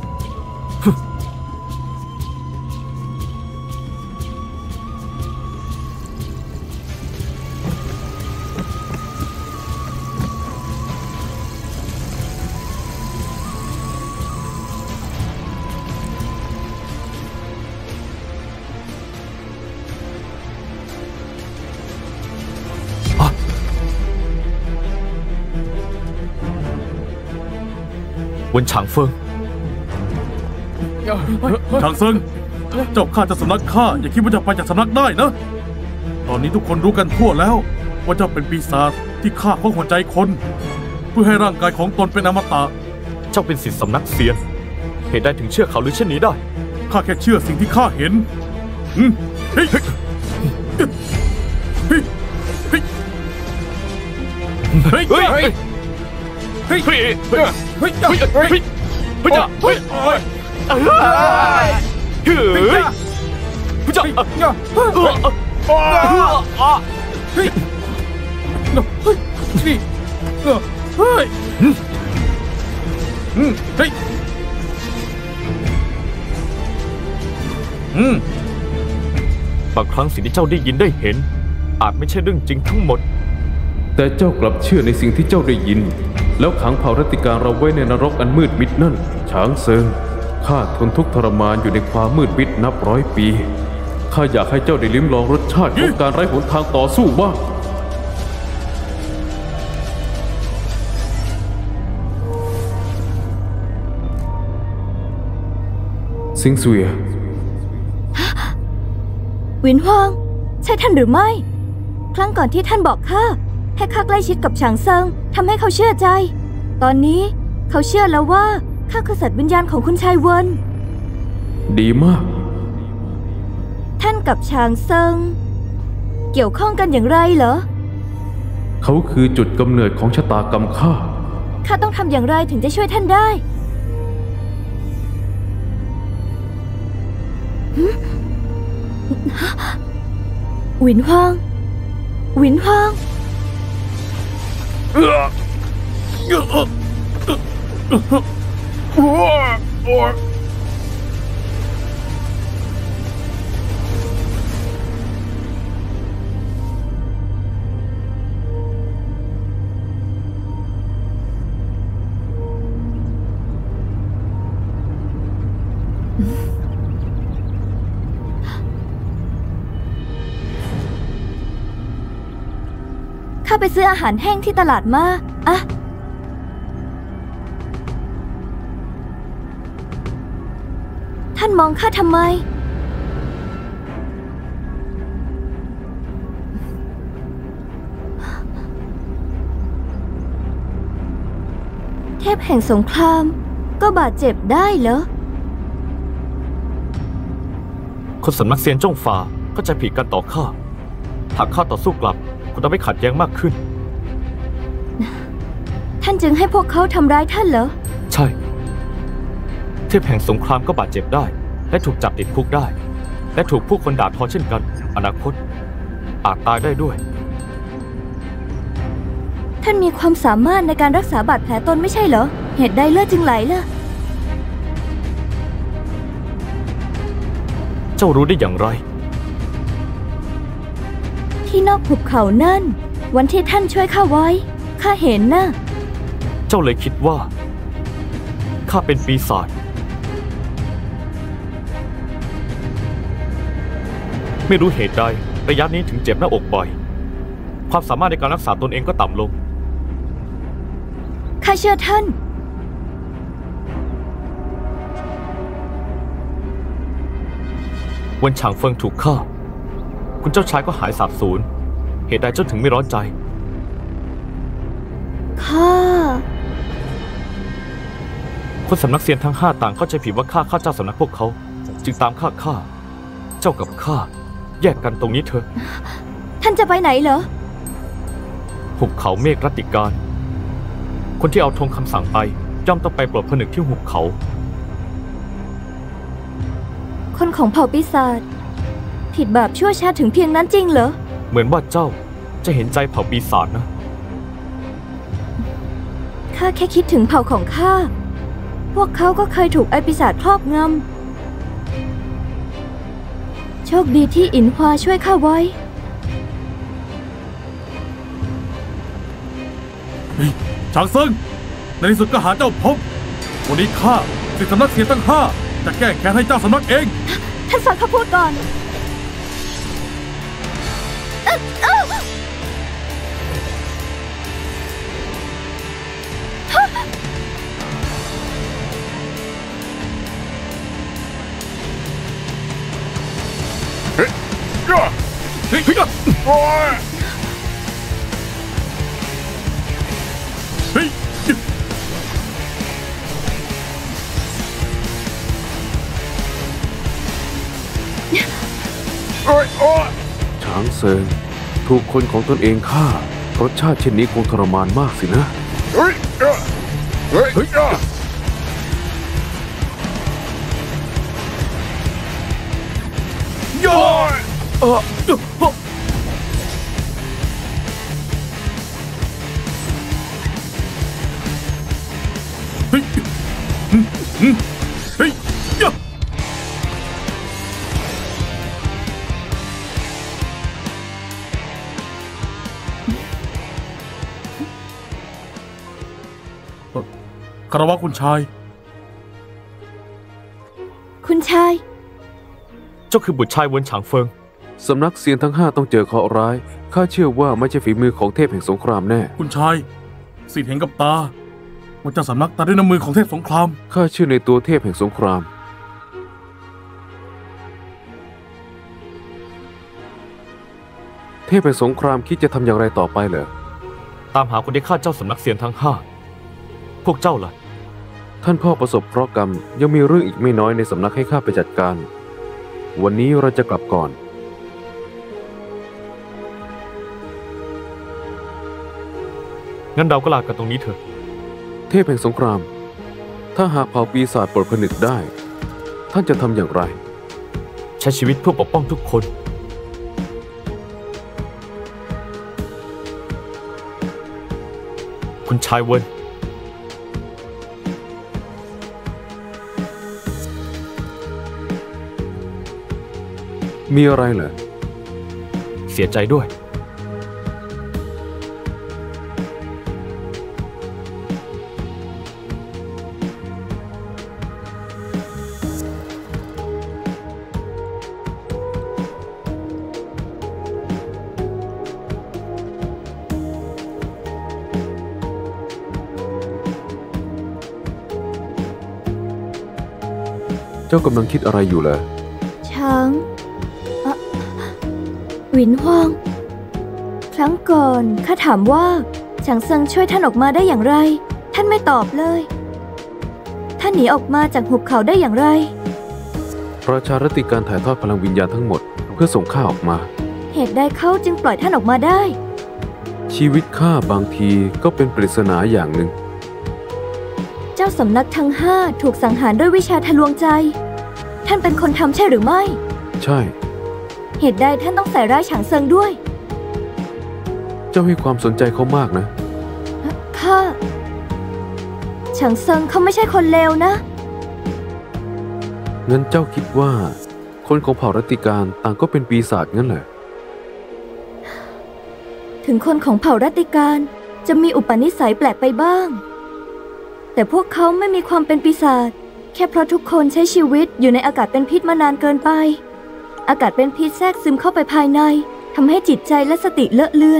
วนฉางเฟิงฉางเซิงเจ้าข้าจะสำนักข้าอย่าคิดว่าจะไปจากสำนักได้นะตอนนี้ทุกคนรู้กันทั่วแล้วว่าเจ้าเป็นปีศาจที่ฆ่าของหัวใจคนเพื่อให้ร่างกายของตนเป็นอมตะเจ้าเป็นศิษย์สำนักเซียนเหตุใดถึงเชื่อเขาหรือเช่นนี้ได้ข้าแค่เชื่อสิ่งที่ข้าเห็นเฮ้ยเฮ้ยเฮ้ยเฮ้ยเฮ้ยเฮ้ยเฮ้ยเฮ้ยเฮ้ยเฮ้ยเฮ้ยเฮ้ยเฮ้ยเฮ้ยผู้จับบางครั้งสิ่งที่เจ้าได้ยินได้เห็นอาจไม่ใช่เรื่องจริงทั้งหมดแต่เจ้ากลับเชื่อในสิ่งที่เจ้าได้ยินแล้วขังเผ่ารัตติการเราไว้ในนรกอันมืดมิดนั่นช้างเซิงข้าทนทุกข์ทรมานอยู่ในความมืดมิดนับร้อยปีข้าอยากให้เจ้าได้ลิ้มลองรสชาติของการไร้หนทางต่อสู้บ้างซิงเสวียหวินฮวงใช่ท่านหรือไม่ครั้งก่อนที่ท่านบอกข้าให้ข้าใกล้ชิดกับฉางเซิงทำให้เขาเชื่อใจ ตอนนี้เขาเชื่อแล้วว่าข้าคือสัตว์วิญญาณของคุณชายเวินดีมากท่านกับฉางเซิงเกี่ยวข้องกันอย่างไรเหรอเขาคือจุดกำเนิดของชะตากรรมข้าต้องทำอย่างไรถึงจะช่วยท่านได้หวินฮวงหวินฮวงข้าไปซื้ออาหารแห้งที่ตลาดมาอะท่านมองข้าทำไมเทพแห่งสงครามก็บาดเจ็บได้เหรอคนสำนักเซียนจ้องฟ้าก็จะผิดกันต่อข้าหากข้าต่อสู้กลับก็จะไม่ขัดแย้งมากขึ้นท่านจึงให้พวกเขาทำร้ายท่านเหรอใช่เทพแห่งสงครามก็บาดเจ็บได้และถูกจับติดคุกได้และถูกผู้คนด่าทอเช่นกันอนาคตอาจตายได้ด้วยท่านมีความสามารถในการรักษาบาดแผลตนไม่ใช่เหรอเหตุใดเลือดจึงไหลล่ะเจ้ารู้ได้อย่างไรที่นอกหุบเขานั่นวันที่ท่านช่วยข้าไว้ข้าเห็นนะเจ้าเลยคิดว่าข้าเป็นปีศาจไม่รู้เหตุใดระยะนี้ถึงเจ็บหน้าอกบ่อยความสามารถในการรักษาตนเองก็ต่ำลงข้าเชื่อท่านวันฉางเฟิงถูกฆ่าคุณเจ้าชายก็หายสาบสูญเหตุใดเจ้าถึงไม่ร้อนใจข้าคนสำนักเซียนทั้ง5ต่างเข้าใจผิดว่าข้าเจ้าสำนักพวกเขาจึงตามข้าเจ้ากับข้าแยกกันตรงนี้เถอะท่านจะไปไหนเหรอหุบเขาเมฆรัตติการคนที่เอาธงคำสั่งไปย่อมต้องไปปลดผนึกที่หุบเขาคนของเผ่าปีศาจผิดบาปชั่วช้าถึงเพียงนั้นจริงเหรอเหมือนว่าเจ้าจะเห็นใจเผ่าปีศาจนะข้าแค่คิดถึงเผ่าของข้าพวกเขาก็เคยถูกไอปีศาจครอบงำโชคดีที่อินฮวาช่วยข้าไว้ฉางเซิงในที่สุดก็หาเจ้าพบวันนี้ข้าศิษย์สำนักเซียนทั้ง5จะแก้แค้นให้เจ้าสำนักเองท่านฟังข้าพูดก่อนเฮ้ยช้างเซิงถูกคนของตนเองฆ่ารสชาติเช่นนี้คงทรมานมากสินะเฮ้ยเฮ้ยยะคารวะคุณชายคุณชายเจ้าคือบุตรชายเวินฉางเฟิงสำนักเซียนทั้ง5ต้องเจอเคราะห์ร้ายข้าเชื่อว่าไม่ใช่ฝีมือของเทพแห่งสงครามแน่คุณชายสิทธิ์เห็นกับตาว่าเจ้าสำนักตาด้วยน้ำมือของเทพสงครามข้าเชื่อในตัวเทพแห่งสงครามเทพแห่งสงครามคิดจะทำอย่างไรต่อไปเหรอตามหาคนที่ฆ่าเจ้าสำนักเซียนทั้ง5พวกเจ้าล่ะท่านพ่อประสบเคราะห์กรรมยังมีเรื่องอีกไม่น้อยในสำนักให้ข้าไปจัดการ วันนี้เราจะกลับก่อนงั้นเราก็ลากันตรงนี้เถอะเทพแห่งสงคราม ถ้าหากเผ่าปีศาจปลดผนึกได้ ท่านจะทำอย่างไรใช้ชีวิตเพื่อปกป้องทุกคน คุณชายเวินมีอะไรเหรอเสียใจด้วยเจ้ากำลังคิดอะไรอยู่เหรอช้างหวินฮวางครั้งก่อนข้าถามว่าฉางเซิงช่วยท่านออกมาได้อย่างไร ท่านไม่ตอบเลย ท่านหนีออกมาจากหุบเขาได้อย่างไรราชารติการถ่ายทอดพลังวิญญาณทั้งหมดเพื่อส่งข้าออกมาเหตุใดเขาจึงปล่อยท่านออกมาได้ชีวิตข้าบางทีก็เป็นปริศนาอย่างหนึ่งเจ้าสำนักทั้ง5ถูกสังหารด้วยวิชาทะลวงใจ ท่านเป็นคนทำใช่หรือไม่ใช่เหตุใดท่านต้องใส่ร้ายฉางเซิงด้วยเจ้าให้ความสนใจเขามากนะข้าฉางเซิงเขาไม่ใช่คนเลวนะงั้นเจ้าคิดว่า คนของเผ่ารัตติการต่างก็เป็นปีศาจงั้นเหรอถึงคนของเผ่ารัตติการจะมีอุปนิสัยแปลกไปบ้าง แต่พวกเขาไม่มีความเป็นปีศาจแค่เพราะทุกคนใช้ชีวิตอยู่ในอากาศเป็นพิษมานานเกินไป อากาศเป็นพิษแทรกซึมเข้าไปภายในทำให้จิตใจและสติเลอะเลือน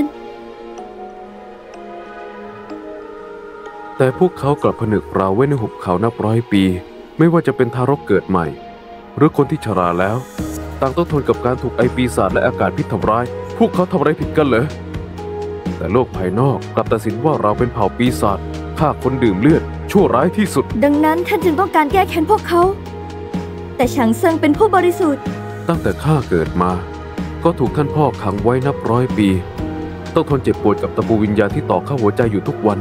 แต่พวกเขากลับผนึกเราไว้ในหุบเขานับร้อยปี ไม่ว่าจะเป็นทารกเกิดใหม่ หรือคนที่ชราแล้ว ต่างต้องทนกับการถูกไอปีศาจและอากาศพิษทำร้าย พวกเขาทำอะไรผิดกันเหรอ แต่โลกภายนอกกลับตัดสินว่าเราเป็นเผ่าปีศาจฆ่าคนดื่มเลือดชั่วร้ายที่สุดดังนั้นท่านจึงต้องการแก้แค้นพวกเขา แต่ฉางเซิงเป็นผู้บริสุทธิ์ตั้งแต่ข้าเกิดมา ก็ถูกท่านพ่อขังไว้นับร้อยปี ต้องทนเจ็บปวดกับตะปูวิญญาณที่ต่อเข้าหัวใจอยู่ทุกวัน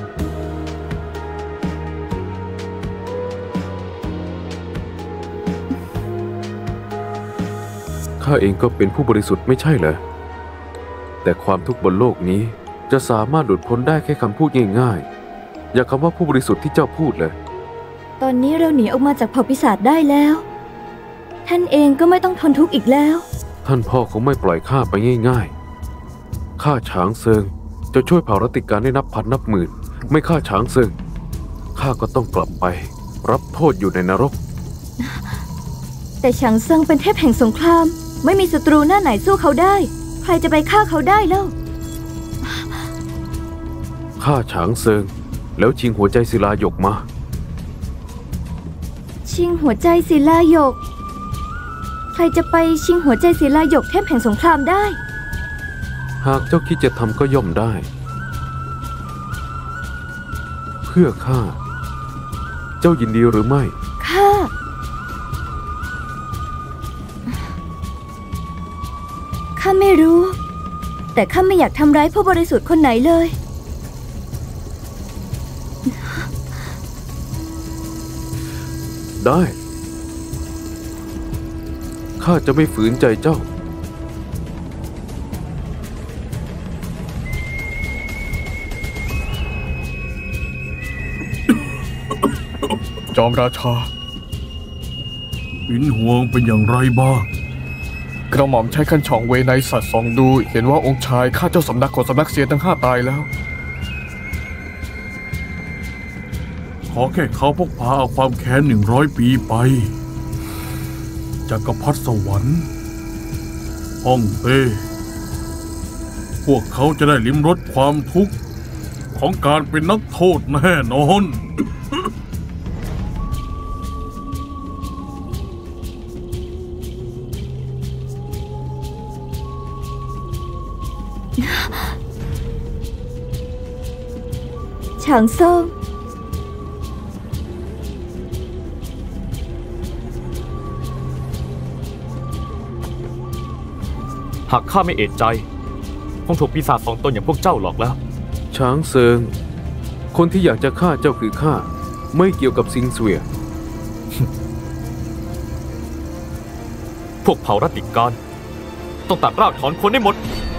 ข้าเองก็เป็นผู้บริสุทธิ์ไม่ใช่เหรอ แต่ความทุกข์บนโลกนี้จะสามารถหลุดพ้นได้แค่คำพูดง่ายๆ อย่าคำว่าผู้บริสุทธิ์ที่เจ้าพูดเลยตอนนี้เราหนีออกมาจากเผ่าปีศาจได้แล้ว ท่านเองก็ไม่ต้องทนทุกข์อีกแล้วท่านพ่อคงไม่ปล่อยข้าไปง่ายๆ ข้าฉางเซิงจะช่วยเผ่ารัตติการได้นับพันนับหมื่น ไม่ฆ่าฉางเซิงข้าก็ต้องกลับไป รับโทษอยู่ในนรกแต่ฉางเซิงเป็นเทพแห่งสงคราม ไม่มีศัตรูหน้าไหนสู้เขาได้ ใครจะไปฆ่าเขาได้แล้วฆ่าฉางเซิงแล้วชิงหัวใจศิลาหยกมาชิงหัวใจศิลาหยก ใครจะไปชิงหัวใจศิลาหยกเทพแห่งสงครามได้หากเจ้าคิดจะทำก็ย่อมได้ เพื่อข้าเจ้ายินดีหรือไม่ข้าไม่รู้ แต่ข้าไม่อยากทำร้ายผู้บริสุทธิ์คนไหนเลยได้ ข้าจะไม่ฝืนใจเจ้าจอมราชาหินห่วงเป็นอย่างไรบ้างกระหม่อมใช้คันช่องเวไนสัตว์ส่องดู เห็นว่าองค์ชายฆ่าเจ้าสำนักของสำนักเสียทั้ง5 ตายแล้วขอแค่เขาพกพาเอาความแค้น100 ปีไปจักรพรรดิสวรรค์ฮ่องเต้พวกเขาจะได้ลิ้มรสความทุกข์ของการเป็นนักโทษแน่นอนฉางเซิงหากข้าไม่เอะใจคงถูกปีศาจ2 ตนอย่างพวกเจ้าหลอกแล้วช้างเซิง คนที่อยากจะฆ่าเจ้าคือข้า ไม่เกี่ยวกับซิงเสวียพวกเผ่ารัตติการต้องตัดรากถอนคนให้หมด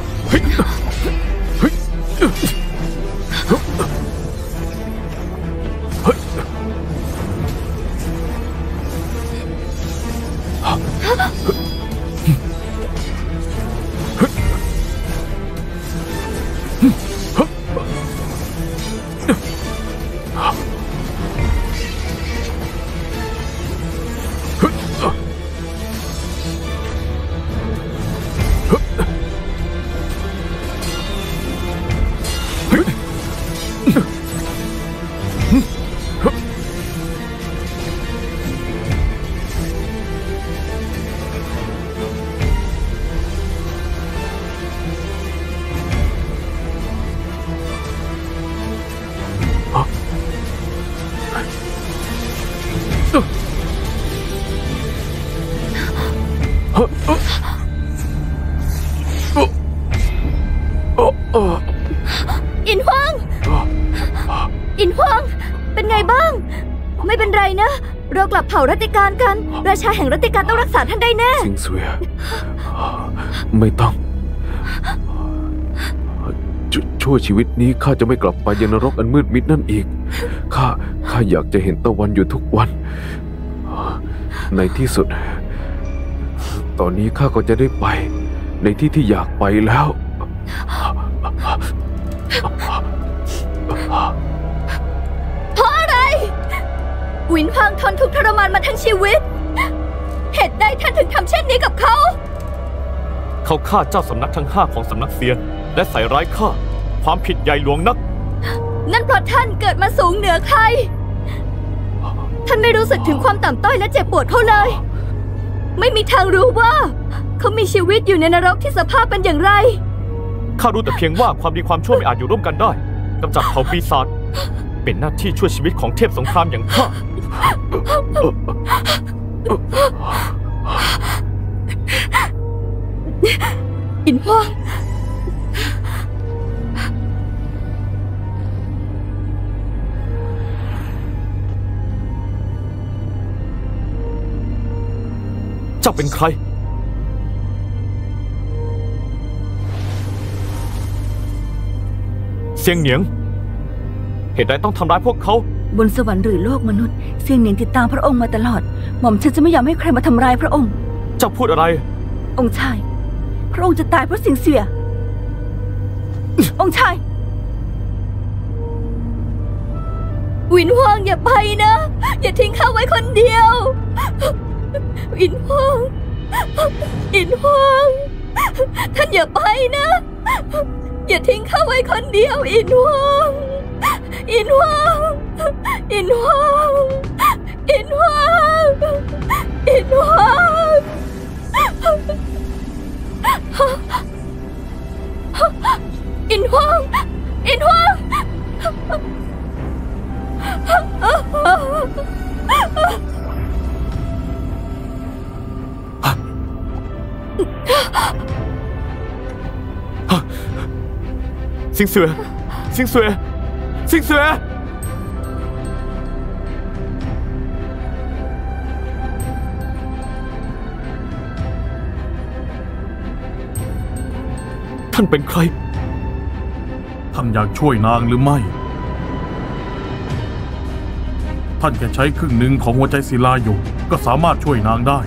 อินฮวง อินฮวง เป็นไงบ้าง ไม่เป็นไรนะ เรากลับเผ่ารัตติการกัน ราชาแห่งรัตติการต้องรักษาท่านได้แน่ซิงเสวีย ไม่ต้อง ชั่วชีวิตนี้ข้าจะไม่กลับไปยังนรกอันมืดมิดนั่นอีก ข้าอยากจะเห็นตะวันอยู่ทุกวัน ในที่สุด ตอนนี้ข้าก็จะได้ไปในที่ที่อยากไปแล้วเพราะอะไร หวินพางทนทุกข์ทรมานมาทั้งชีวิต เหตุใดท่านถึงทำเช่นนี้กับเขาเขาฆ่าเจ้าสำนักทั้ง5ของสำนักเซียน และใส่ร้ายข้า ความผิดใหญ่หลวงนักนั่นเพราะท่านเกิดมาสูงเหนือใคร ท่านไม่รู้สึกถึงความต่ำต้อยและเจ็บปวดเขาเลย ไม่มีทางรู้ว่า เขามีชีวิตอยู่ในนรกที่สภาพเป็นอย่างไรข้ารู้แต่เพียงว่าความดีความชั่วไม่อาจอยู่ร่วมกันได้กำจัดเผ่าปีศาจเป็นหน้าที่ช่วยชีวิตของเทพสงครามอย่างข้าอินฮวงเจ้าเป็นใคร เซียงเหนียง เหตุใดต้องทำร้ายพวกเขาบนสวรรค์หรือโลกมนุษย์เสียงเหนียงติดตามพระองค์มาตลอด หม่อมฉันจะไม่ยอมให้ใครมาทำร้ายพระองค์เจ้าพูดอะไรองค์ชาย พระองค์จะตายเพราะสิงเสีย องค์ชายหวินฮวงอย่าไปนะ อย่าทิ้งข้าไว้คนเดียว อินฮวง อินฮวง ท่านอย่าไปนะ อย่าทิ้งข้าไว้คนเดียว อินฮวง อินฮวง อินฮวง อินฮวง อินฮวงซิงเสวยซิงเสวยซิงเสวยท่านเป็นใครท่านอยากช่วยนางหรือไม่ท่านแค่ใช้ครึ่งหนึ่งของหัวใจศิลาหยกก็สามารถช่วยนางได้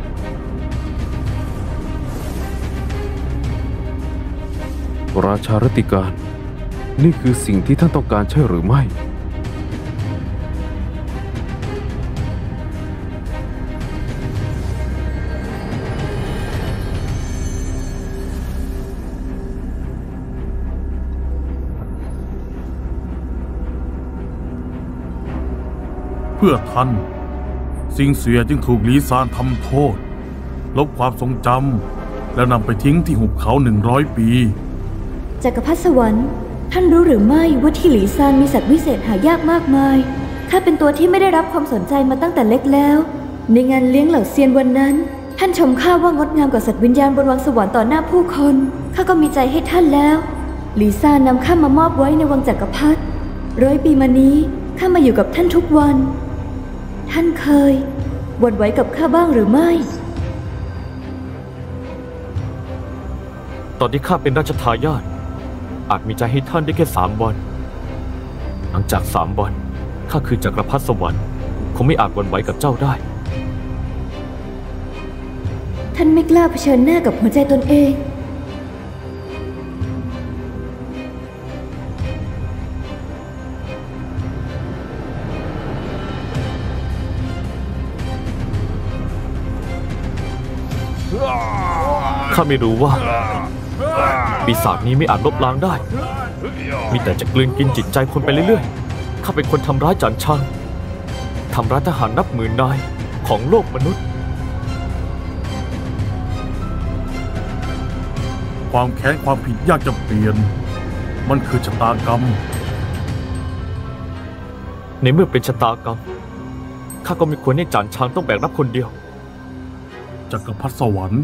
ราชารัติการนี่คือสิ่งที่ท่านต้องการใช่หรือไม่เพื่อท่านซิงเสียจึงถูกหลีซานทำโทษลบความทรงจำแล้วนำไปทิ้งที่หุบเขา100 ปีจักรพรรดิสวรรค์ท่านรู้หรือไม่ว่าที่หลีซานมีสัตว์วิเศษหายากมากมายข้าเป็นตัวที่ไม่ได้รับความสนใจมาตั้งแต่เล็กแล้วในงานเลี้ยงเหล่าเซียนวันนั้นท่านชมข้าว่างดงามกว่าสัตว์วิญญาณบนวังสวรรค์ต่อหน้าผู้คนข้าก็มีใจให้ท่านแล้วหลีซานนำข้ามามอบไว้ในวังจักรพรรดิ100 ปีมานี้ข้ามาอยู่กับท่านทุกวันท่านเคยหวั่นไหวกับข้าบ้างหรือไม่ตอนที่ข้าเป็นราชทายาทอาจมีใจให้ท่านได้แค่3 วันหลังจาก3 วันข้าคือจักรพรรดิสวรรค์คงไม่อาจหวั่นไหวกับเจ้าได้ท่านไม่กล้าเผชิญหน้ากับหัวใจตนเองข้าไม่รู้ว่าปีศาจนี้ไม่อาจลบล้างได้มีแต่จะกลืนกินจิตใจคนไปเรื่อยๆข้าเป็นคนทำร้ายจันชังทำร้ายทหารนับหมื่นนายของโลกมนุษย์ความแค้นความผิดยากจะเปลี่ยนมันคือชะตากรรมในเมื่อเป็นชะตากรรมข้าก็ไม่ควรให้จันชังต้องแบกรับคนเดียวจักรพรรดิสวรรค์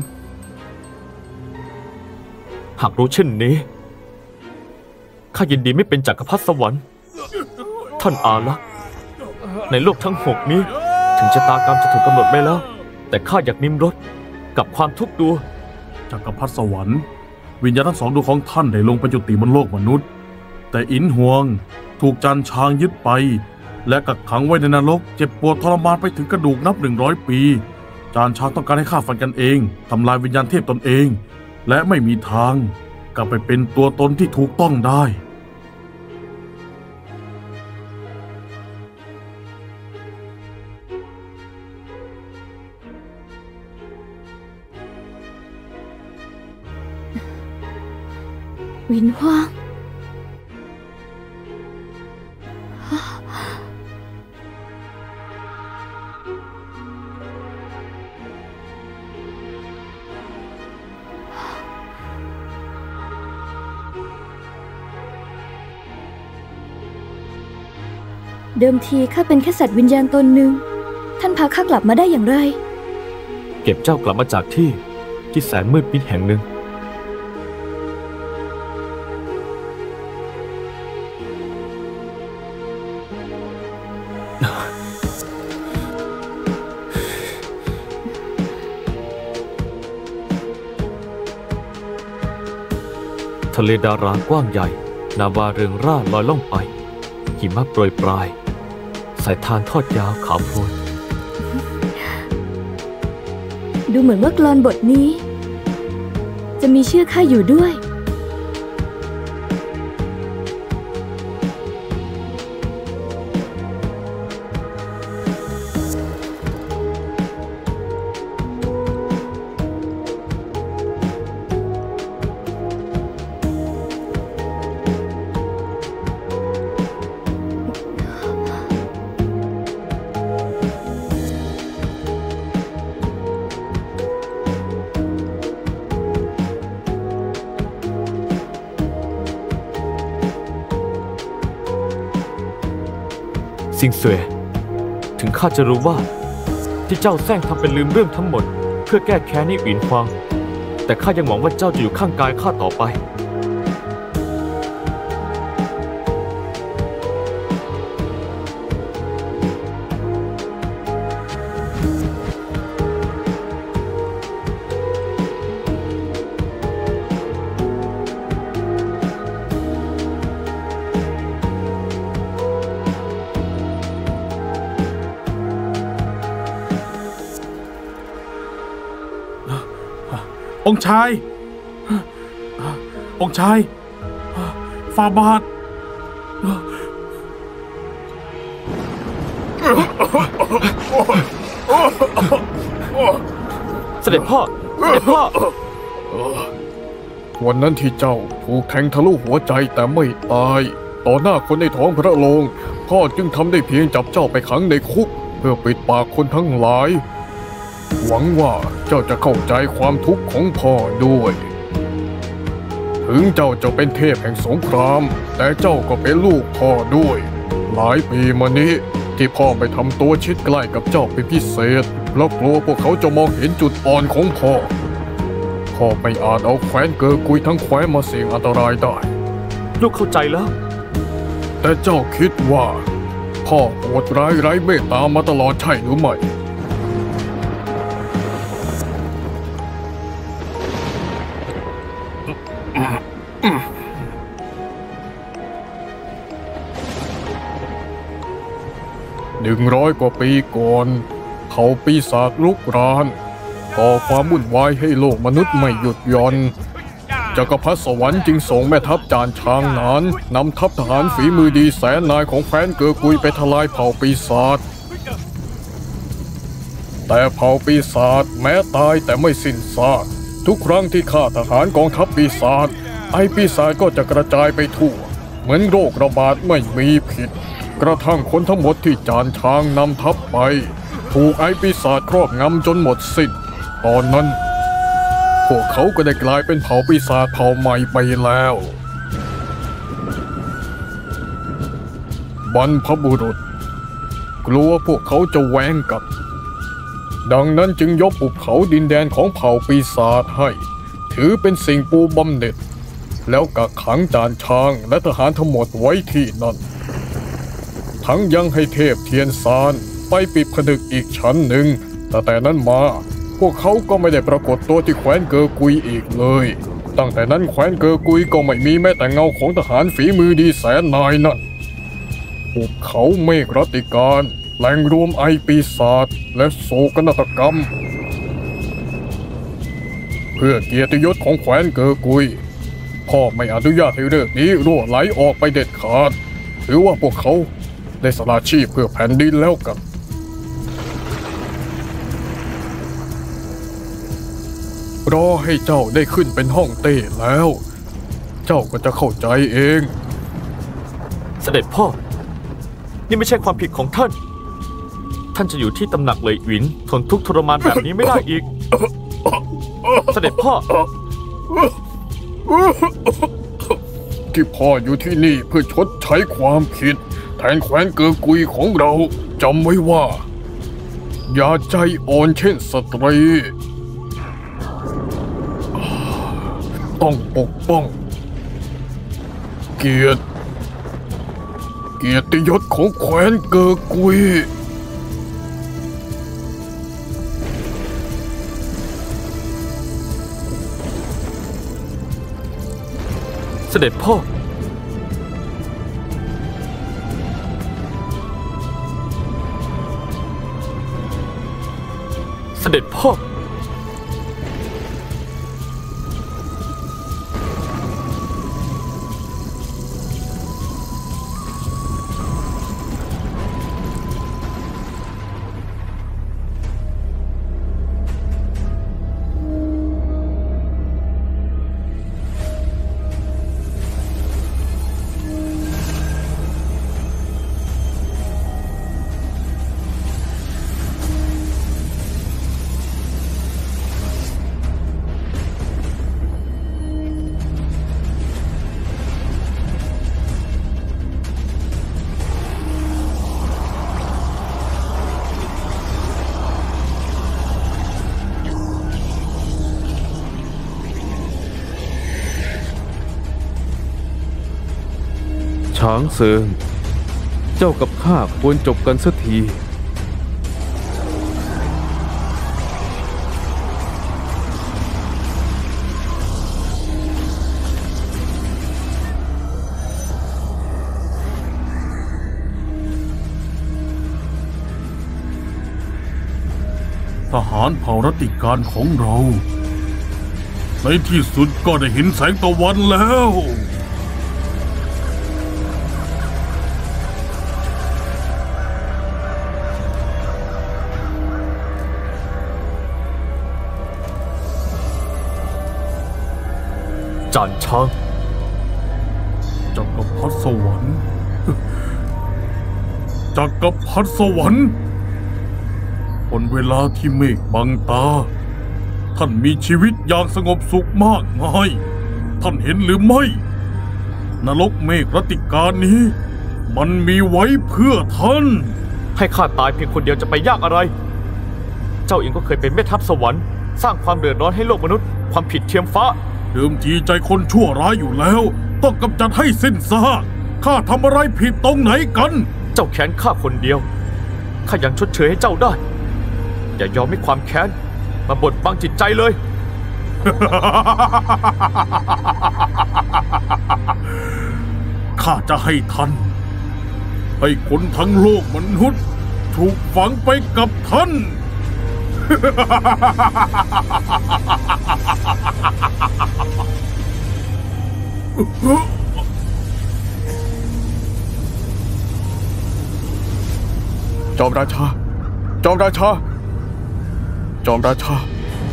หากรู้เช่นนี้ข้ายินดีไม่เป็นจักรพรรดิสวรรค์ท่านอาลักษ์ในโลกทั้ง6นี้ถึงชะตากรรมจะถูกกำหนดไว้แล้วแต่ข้าอยากลิ้มรสกับความทุกข์ตัวจักรพรรดิสวรรค์วิญญาณทั้ง2 ดวงของท่านได้ลงไปจุติบนโลกมนุษย์แต่อินหวงถูกจันชางยึดไปและกักขังไว้ในนรกเจ็บปวดทรมานไปถึงกระดูกนับ100 ปีจานชางต้องการให้ข้าฟันกันเองทำลายวิญญาณเทพตนเองและไม่มีทางกลับไปเป็นตัวตนที่ถูกต้องได้วินฮวางเดิมทีข้าเป็นแค่สัตว์วิญญาณตนหนึ่งท่านพาข้ากลับมาได้อย่างไรเก็บเจ้ากลับมาจากที่แสนมืดมิดแห่งหนึ่งทะเลดารากว้างใหญ่นาวาเริงร่าลอยล่องไปหิมะโปรยปลายสายทานทอดยาวขาวโพลนดูเหมือนว่ากลอนบทนี้จะมีชื่อข้าอยู่ด้วยซิงเสวยถึงข้าจะรู้ว่าที่เจ้าแซงทำเป็นลืมเรื่องทั้งหมดเพื่อแก้แค้นให้อินฮวางแต่ข้ายังหวังว่าเจ้าจะอยู่ข้างกายข้าต่อไปองค์ชาย องค์ชายฟาบาทเสด็จพ่อ เสด็จพ่อวันนั้นที่เจ้าถูกแทงทะลุหัวใจแต่ไม่ตาย ต่อหน้าคนในท้องพระโรงพ่อจึงทำได้เพียงจับเจ้าไปขังในคุก เพื่อปิดปากคนทั้งหลาย หวังว่าเจ้าจะเข้าใจความทุกข์ของพ่อด้วย ถึงเจ้าจะเป็นเทพแห่งสงคราม แต่เจ้าก็เป็นลูกพ่อด้วย หลายปีมานี้ที่พ่อไปทำตัวชิดใกล้กับเจ้าเป็นพิเศษเพราะกลัวพวกเขาจะมองเห็นจุดอ่อนของพ่อไม่อาจเอาแคว้นเกอกุยทั้งแคว้นมาเสี่ยงอันตรายได้ลูกเข้าใจแล้วแต่เจ้าคิดว่าพ่อโหดร้ายไร้เมตตามาตลอดใช่หรือไม่100 กว่าปีก่อนเผ่าปีศาจลุกรานก่อความวุ่นวายให้โลกมนุษย์ไม่หยุดหย่อนจักรพรรดิสวรรค์จึงส่งแม่ทัพจานช้างนานนำทัพทหารฝีมือดีแสนนายของแคว้นเกอกุยไปทลายเผ่าปีศาจแต่เผ่าปีศาจแม้ตายแต่ไม่สิ้นซากทุกครั้งที่ฆ่าทหารกองทัพปีศาจไอปีศาจก็จะกระจายไปทั่วเหมือนโรคระบาดไม่มีผิดกระทั่งคนทั้งหมดที่จานช้างนำทัพไปถูกไอปีศาจครอบงำจนหมดสิ้นตอนนั้นพวกเขาก็ได้กลายเป็นเผ่าปีศาจเผ่าใหม่ไปแล้วบรรพบุรุษกลัวพวกเขาจะแหวงกับดังนั้นจึงยกภูเขาดินแดนของเผ่าปีศาจให้ถือเป็นสิ่งปูบำเหน็จแล้วกักขังจานช้างและทหารทั้งหมดไว้ที่นั่นทั้งยังให้เทพเทียนซานไปปิดผนึกอีกชั้นหนึ่งแต่นั้นมาพวกเขาก็ไม่ได้ปรากฏตัวที่แคว้นเกอกุยอีกเลยตั้งแต่นั้นแคว้นเกอกุยก็ไม่มีแม้แต่เงาของทหารฝีมือดีแสนนายนั่นพวกเขาเมฆรัติการแหล่งรวมไอปีศาจและโศกนาฏกรรมเพื่อเกียรติยศของแคว้นเกอกุยพ่อไม่อนุญาตให้เรื่องนี้รั่วไหลออกไปเด็ดขาดถือว่าพวกเขาได้สละชีพเพื่อแผ่นดินแล้วกันรอให้เจ้าได้ขึ้นเป็นฮ่องเต้แล้วเจ้าก็จะเข้าใจเองเสด็จพ่อนี่ไม่ใช่ความผิดของท่านท่านจะอยู่ที่ตำหนักเหลยหวินทนทุกข์ทรมานแบบนี้ไม่ได้อีกเสด็จพ่อที่พ่ออยู่ที่นี่เพื่อชดใช้ความผิดแทนแคว้นเกอกุยของเราจำไว้ว่าอย่าใจอ่อนเช่นสตรีต้องปกป้องเกียรติยศของแคว้นเกอกุยเสด็จพ่อเสด็จพ่อช้างเซิงเจ้ากับข้าควรจบกันสักทีทหารเผ่ารัติการของเราในที่สุดก็ได้เห็นแสงตะวันแล้วจานช้างจักรพรรดิสวรรค์จักรพรรดิสวรรค์คนเวลาที่เมฆบังตาท่านมีชีวิตอย่างสงบสุขมากมายท่านเห็นหรือไม่นรกเมฆรัตติการนี้มันมีไว้เพื่อท่านให้ข้าตายเพียงคนเดียวจะไปยากอะไรเจ้าเองก็เคยเป็นแม่ทัพสวรรค์สร้างความเดือดร้อนให้โลกมนุษย์ความผิดเทียมฟ้าเดิมทีใจคนชั่วร้ายอยู่แล้วต้องกำจัดให้สิ้นซากข้าทำอะไรผิดตรงไหนกันเจ้าแค้นข้าคนเดียวข้ายังชดเชยให้เจ้าได้อย่ายอมให้ความแค้นมาบดบังจิตใจเลยข้าจะให้ท่านให้คนทั้งโลกมนุษย์ถูกฝังไปกับท่านจอมราชา จอมราชา จอมราชา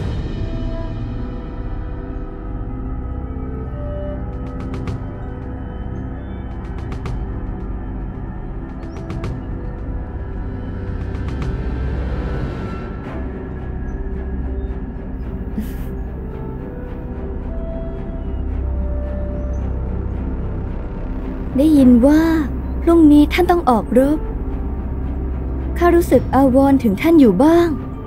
ได้ยินว่าพรุ่งนี้ท่านต้องออกรบข้ารู้สึกอาวรณ์ถึงท่านอยู่บ้าง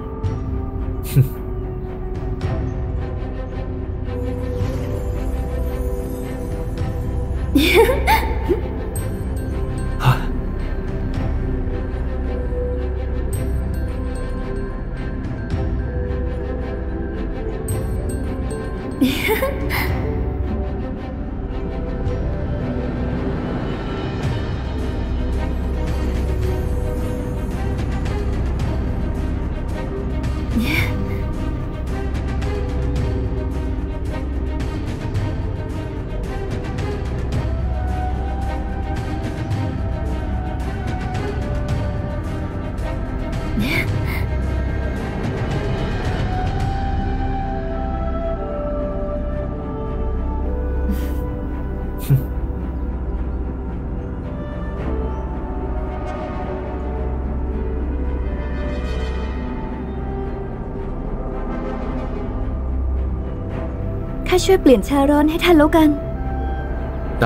ข้าช่วยเปลี่ยนชาร้อนให้ท่านแล้วกันได้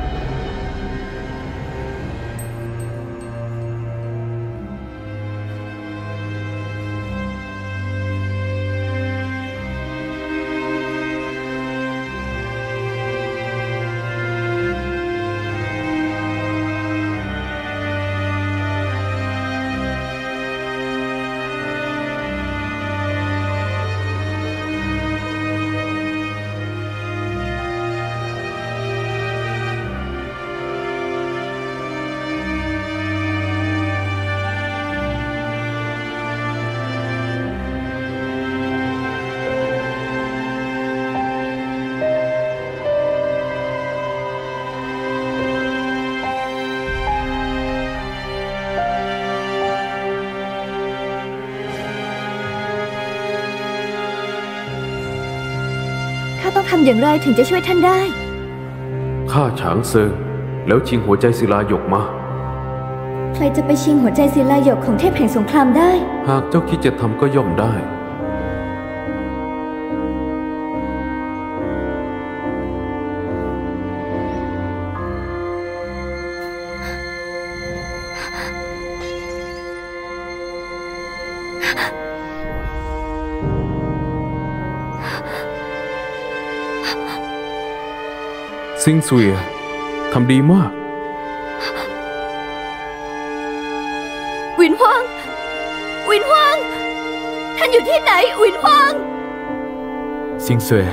ต้องทำอย่างไรถึงจะช่วยท่านได้ฆ่าฉางเซิงแล้วชิงหัวใจศิลาหยกมาใครจะไปชิงหัวใจศิลาหยกของเทพแห่งสงครามได้หากเจ้าคิดจะทำก็ย่อมได้ซิงซุยทำดีมากวินฮวงวินฮวงท่านอยู่ที่ไหนวินฮวงซิงเซ่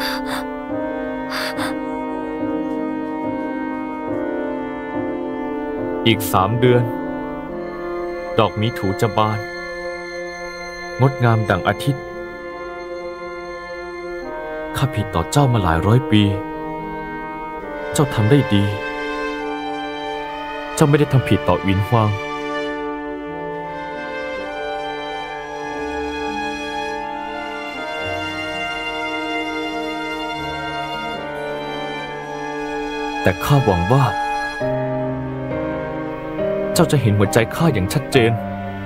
อีก3 เดือนดอกมีถูจะบานงดงามดั่งอาทิตย์ข้าผิดต่อเจ้ามาหลายร้อยปี เจ้าทำได้ดี เจ้าไม่ได้ทำผิดต่ออินฮวางแต่ข้าหวังว่า เจ้าจะเห็นหัวใจข้าอย่างชัดเจน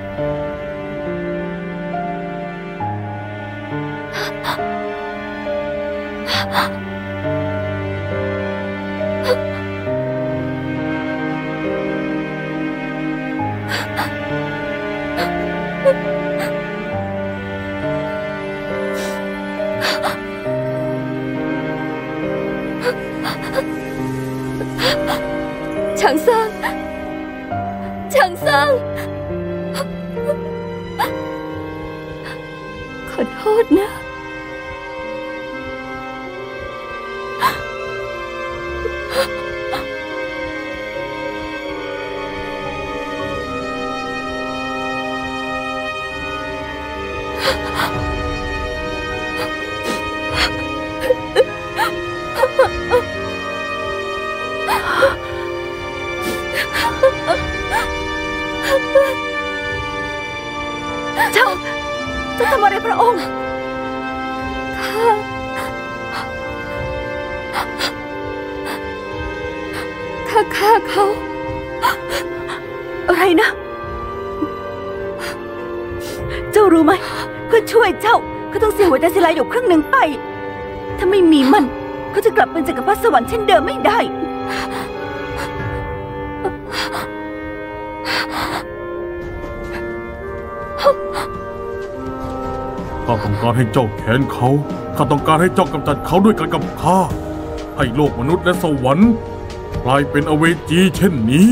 ฉางซังขอโทษนะเจ้าทำอะไรพระองค์ข้าฆ่าเขาอะไรนะ เจ้ารู้ไหมเพื่อช่วยเจ้าเขาต้องเสียหัวใจศิลาหยกครึ่งหนึ่งไปถ้าไม่มีมันเขาจะกลับเป็นจักรพรรดิสวรรค์เช่นเดิมไม่ได้ข้าต้องการให้เจ้าแค้นเขาข้าต้องการให้เจ้ากำจัดเขาด้วยกันกับข้าให้โลกมนุษย์และสวรรค์กลายเป็นอเวจีเช่นนี้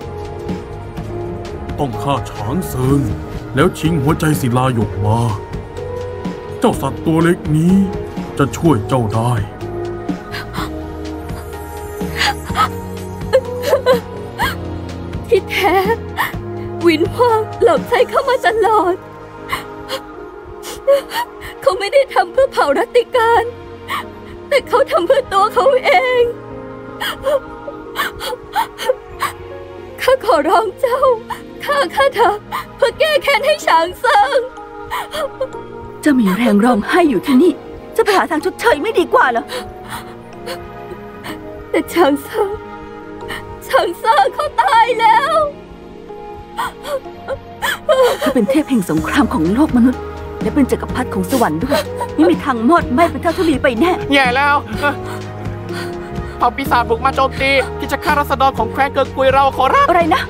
ต้องฆ่าฉางเซิงแล้วชิงหัวใจศิลาหยกมาเจ้าสัตว์ตัวเล็กนี้จะช่วยเจ้าได้ที่แท้วินฮวางหลอกใช้เข้ามาตลอดเขาไม่ได้ทำเพื่อเผ่ารัตติการ แต่เขาทำเพื่อตัวเขาเองข้าขอร้องเจ้าฆ่าเถอะเพื่อแก้แค้นให้ฉางเซิงเจ้ามีแรงร้องไห้อยู่ที่นี่จะไปหาทางชดเชยไม่ดีกว่าเหรอแต่ฉางเซิงเขาตายแล้วเขาเป็นเทพแห่งสงครามของโลกมนุษย์และเป็นจักรพรรดิของสวรรค์ด้วยไม่มีทางมอดไหม้เป็นเท่าทุลีไปแน่แย่แล้วเผ่าปีศาจบุกมาโจมตีที่จะฆ่าราษฎรของแคว้นเกิงกุยเราขอรับอะไรนะ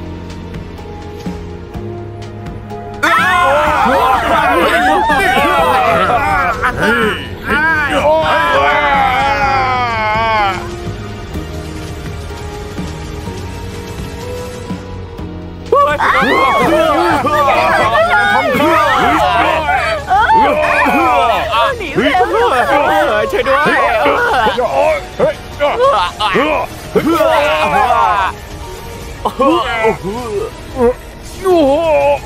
ช่วยด้วย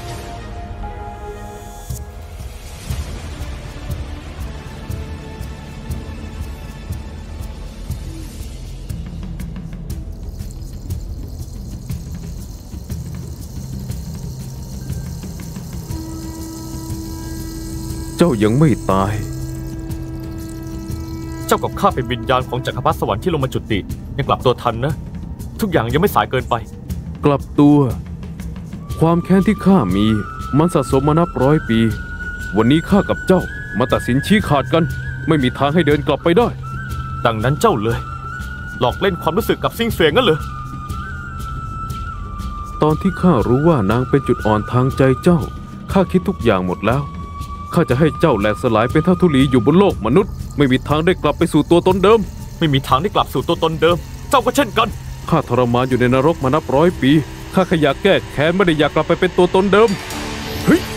เจ้ายังไม่ตายเจ้ากับข้าเป็นวิญญาณของจักรพรรดิสวรรค์ที่ลงมาจุติยังกลับตัวทันนะทุกอย่างยังไม่สายเกินไปกลับตัวความแค้นที่ข้ามีมันสะสมมานับร้อยปีวันนี้ข้ากับเจ้ามาตัดสินชี้ขาดกันไม่มีทางให้เดินกลับไปได้ดังนั้นเจ้าเลยหลอกเล่นความรู้สึกกับซิ่งเสวียงงั้นเหรอตอนที่ข้ารู้ว่านางเป็นจุดอ่อนทางใจเจ้าข้าคิดทุกอย่างหมดแล้วข้าจะให้เจ้าแหลกสลายเป็นเท่าทุลีอยู่บนโลกมนุษย์ไม่มีทางได้กลับไปสู่ตัวตนเดิมไม่มีทางได้กลับสู่ตัวตนเดิมเจ้าก็เช่นกันข้าทรมานอยู่ในนรกมานับร้อยปีข้าแค่อยากแก้แค้นไม่ได้อยากกลับไปเป็นตัวตนเดิมเฮ้ย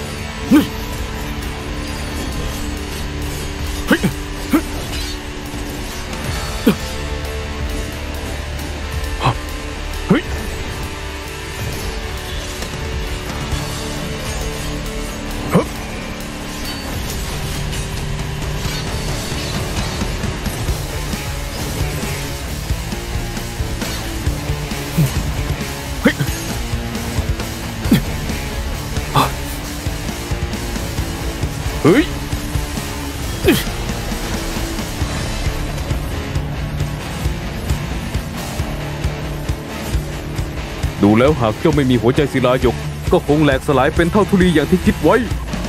เฮ้ยดูแล้วหากเจ้าไม่มีหัวใจศิลาหยกก็คงแหลกสลายเป็นเท่าธุลีอย่างที่คิดไว้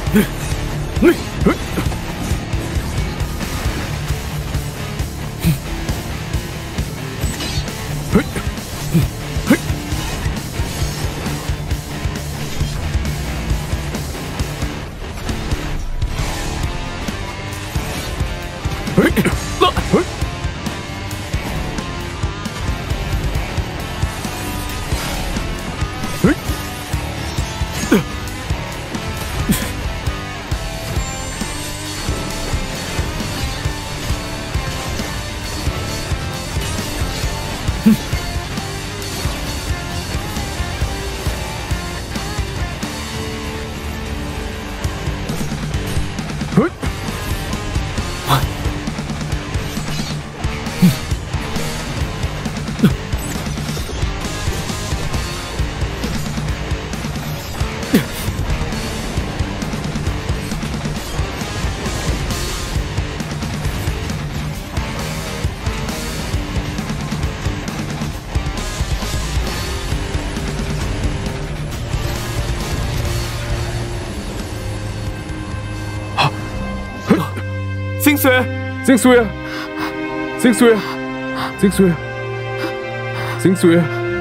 ซิงเสวยซิงเสวยซิงเสวยซิงเสวยซิงเสวย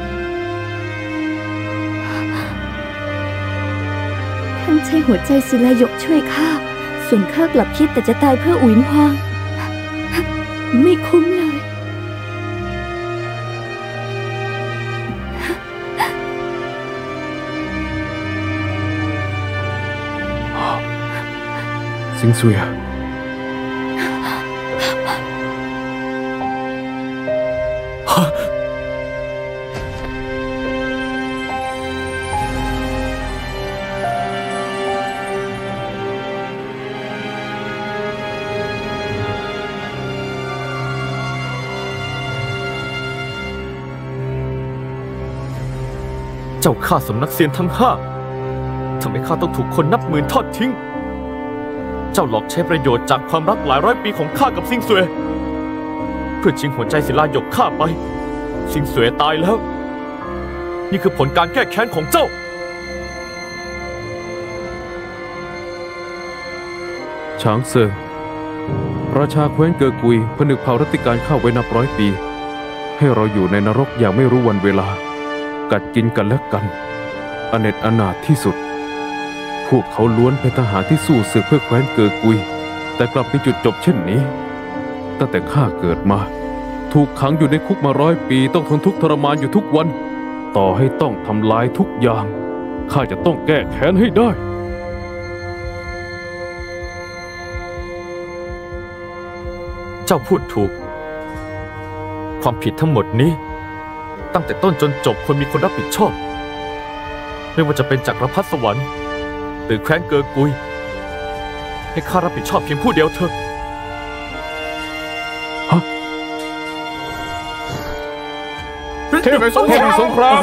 ท่านใช้หัวใจศิลาหยกช่วยข้าส่วนข้ากลับคิดแต่จะตายเพื่ออุ๋นฮวางไม่คุ้มเลยซิงเสวยเจ้าฆ่าสำนักเซียนทั้งห้าทำให้ข้าต้องถูกคนนับหมื่นทอดทิ้งเจ้าหลอกใช้ประโยชน์จากความรักหลายร้อยปีของข้ากับซิงเสวยเพื่อชิงหัวใจศิลาหยกข้าไปซิงเสวยตายแล้วนี่คือผลการแก้แค้นของเจ้าช้างเซิงราชาแคว้นเกอกุยผนึกเผ่ารัตติการข้าไว้นับร้อยปีให้เราอยู่ในนรกอย่างไม่รู้วันเวลากัดกินกันและกันอเนจอนาถที่สุดพวกเขาล้วนเป็นทหารที่สู้ศึกเพื่อแคว้นเกอกุยแต่กลับมีจุดจบเช่นนี้ตั้งแต่ข้าเกิดมาถูกขังอยู่ในคุกมา100 ปีต้องทนทุกข์ทรมานอยู่ทุกวันต่อให้ต้องทำลายทุกอย่างข้าจะต้องแก้แค้นให้ได้เจ้าพูดถูกความผิดทั้งหมดนี้ตั้งแต่ต้นจนจบควรมีคนรับผิดชอบไม่ว่าจะเป็นจักรพรรดิสวรรค์หรือแคว้นเกอกุยให้ข้ารับผิดชอบเพียงผู้เดียวเถอะเทพสงคราม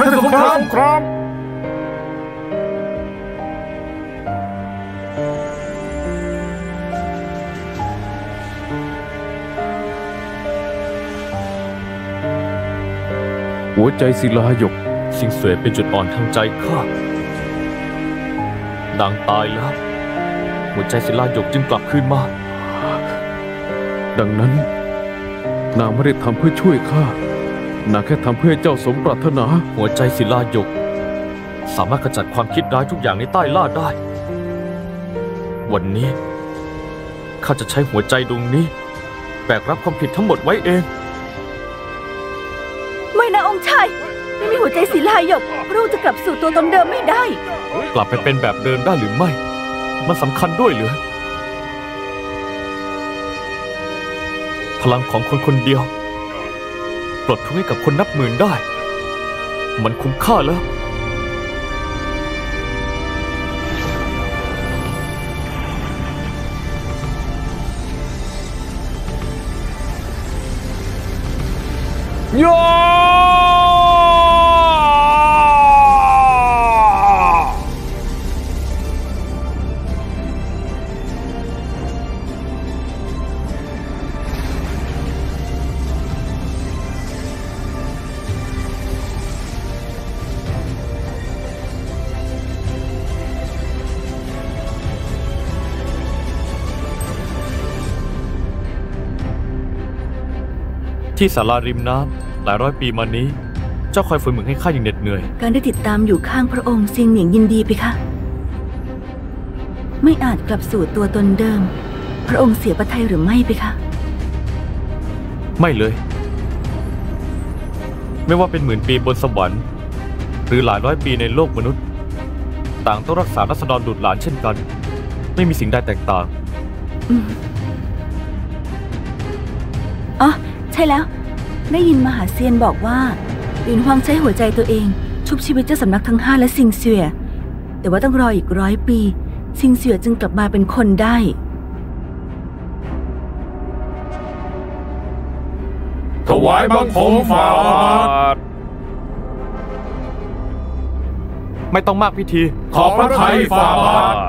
หัวใจศิลาหยกซิงเสวยเป็นจุดอ่อนทางใจข้านางตายแล้วหัวใจศิลาหยกจึงกลับคืนมาดังนั้นนางไม่ได้ทำเพื่อช่วยข้านางแค่ทำเพื่อให้เจ้าสมปรารถนาหัวใจศิลาหยกสามารถขจัดความคิดร้ายทุกอย่างในใต้ล่าได้วันนี้ข้าจะใช้หัวใจดวงนี้แบกรับความผิดทั้งหมดไว้เองไม่นะองค์ชายไม่มีหัวใจศิลาหยกเราจะกลับสู่ตัวตนเดิมไม่ได้กลับไปเป็นแบบเดิมได้หรือไม่มันสำคัญด้วยหรือพลังของคนคนเดียวปลดทุกข์ให้กับคนนับหมื่นได้มันคุ้มค่าแล้วย่าที่ศาลาริมน้ำหลายร้อยปีมานี้เจ้าคอยฝึกหมึกให้ข้าอย่างเหน็ดเหนื่อยการได้ติดตามอยู่ข้างพระองค์เซียงเหนียงยินดีไปคะไม่อาจกลับสู่ตัวตนเดิม พระองค์เสียพระทัยหรือไม่ไปคะไม่เลย ไม่ว่าเป็นหมื่นปีบนสวรรค์หรือหลายร้อยปีในโลกมนุษย์ต่างต้องรักษาราษฎรดุจหลานเช่นกันไม่มีสิ่งใดแตกต่างอ๋อใช่แล้วได้ยินมหาเซียนบอกว่าหลินฮวางใช้หัวใจตัวเองชุบชีวิตเจ้าสำนักทั้ง5และซิงเสี่ยแต่ว่าต้องรออีก100 ปีซิงเสี่ยจึงกลับมาเป็นคนได้ถวายบังคมฝ่าบาทไม่ต้องมากพิธีขอบพระทัยฝ่าบาท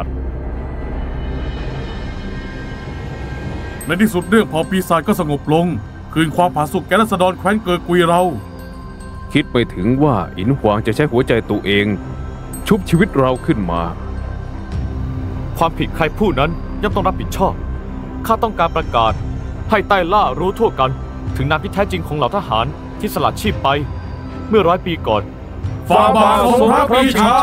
ในที่สุดเรื่องเผ่าปีศาจก็สงบลงคืนความผาสุกแก่ราษฎรแคว้นเกอกุยเราคิดไปถึงว่าอินหวางจะใช้หัวใจตัวเอง ชุบชีวิตเราขึ้นมาความผิดใครผู้นั้นย่อมต้องรับผิดชอบข้าต้องการประกาศให้ใต้ล่ารู้ทั่วกันถึงนามที่แท้จริงของเหล่าทหารที่สละชีพไปเมื่อ100 ปีก่อนฝ่าบาททรงพระปรีชา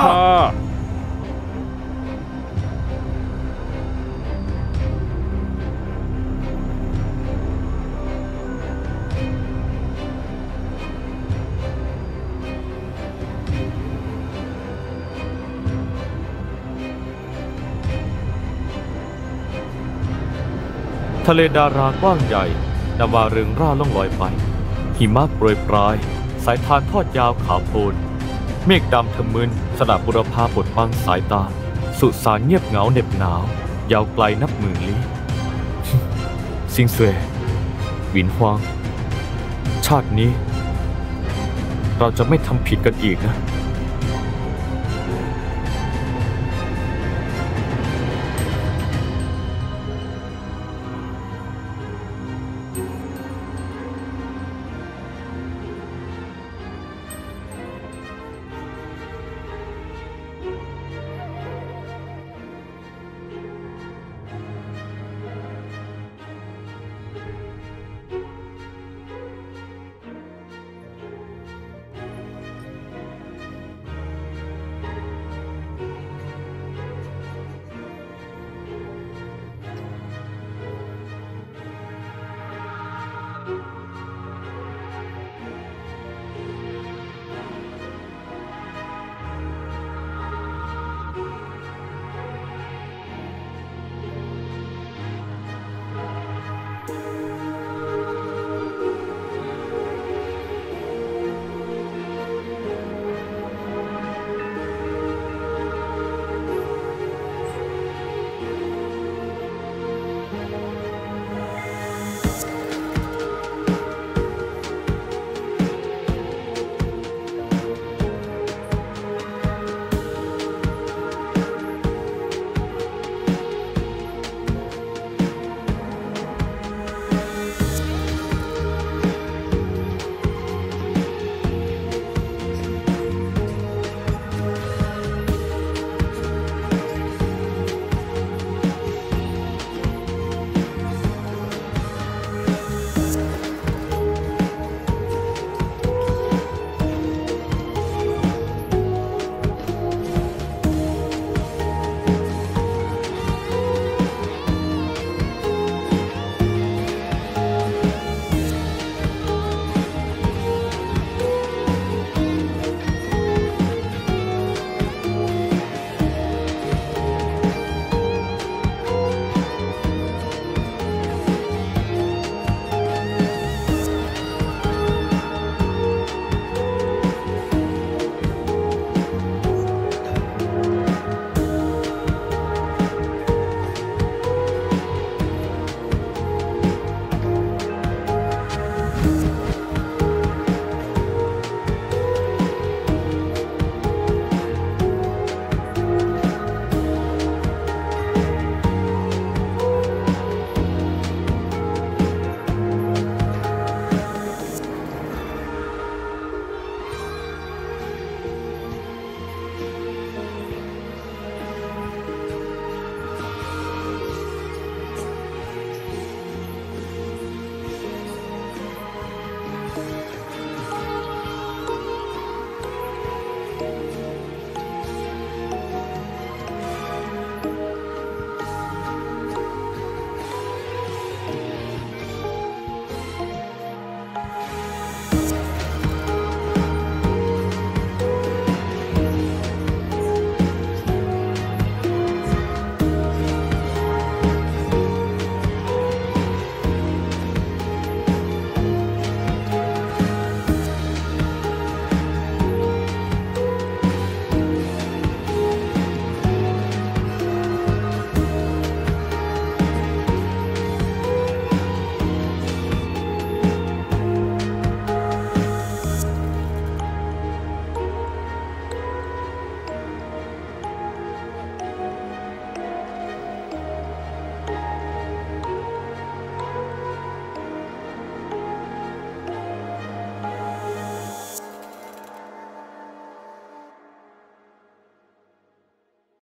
ทะเลดารากว้างใหญ่นาวาเริงร่าล่องลอยไปหิมะโปรยปลายสายทานทอดยาวขาวโพลนเมฆดำทะมึนสลับบุรพาบดบังสายตาสุสานเงียบเหงาเหน็บหนาวยาวไกลนับหมื่นลี้ ซิงเสวยหวินฮวางชาตินี้เราจะไม่ทำผิดกันอีกนะ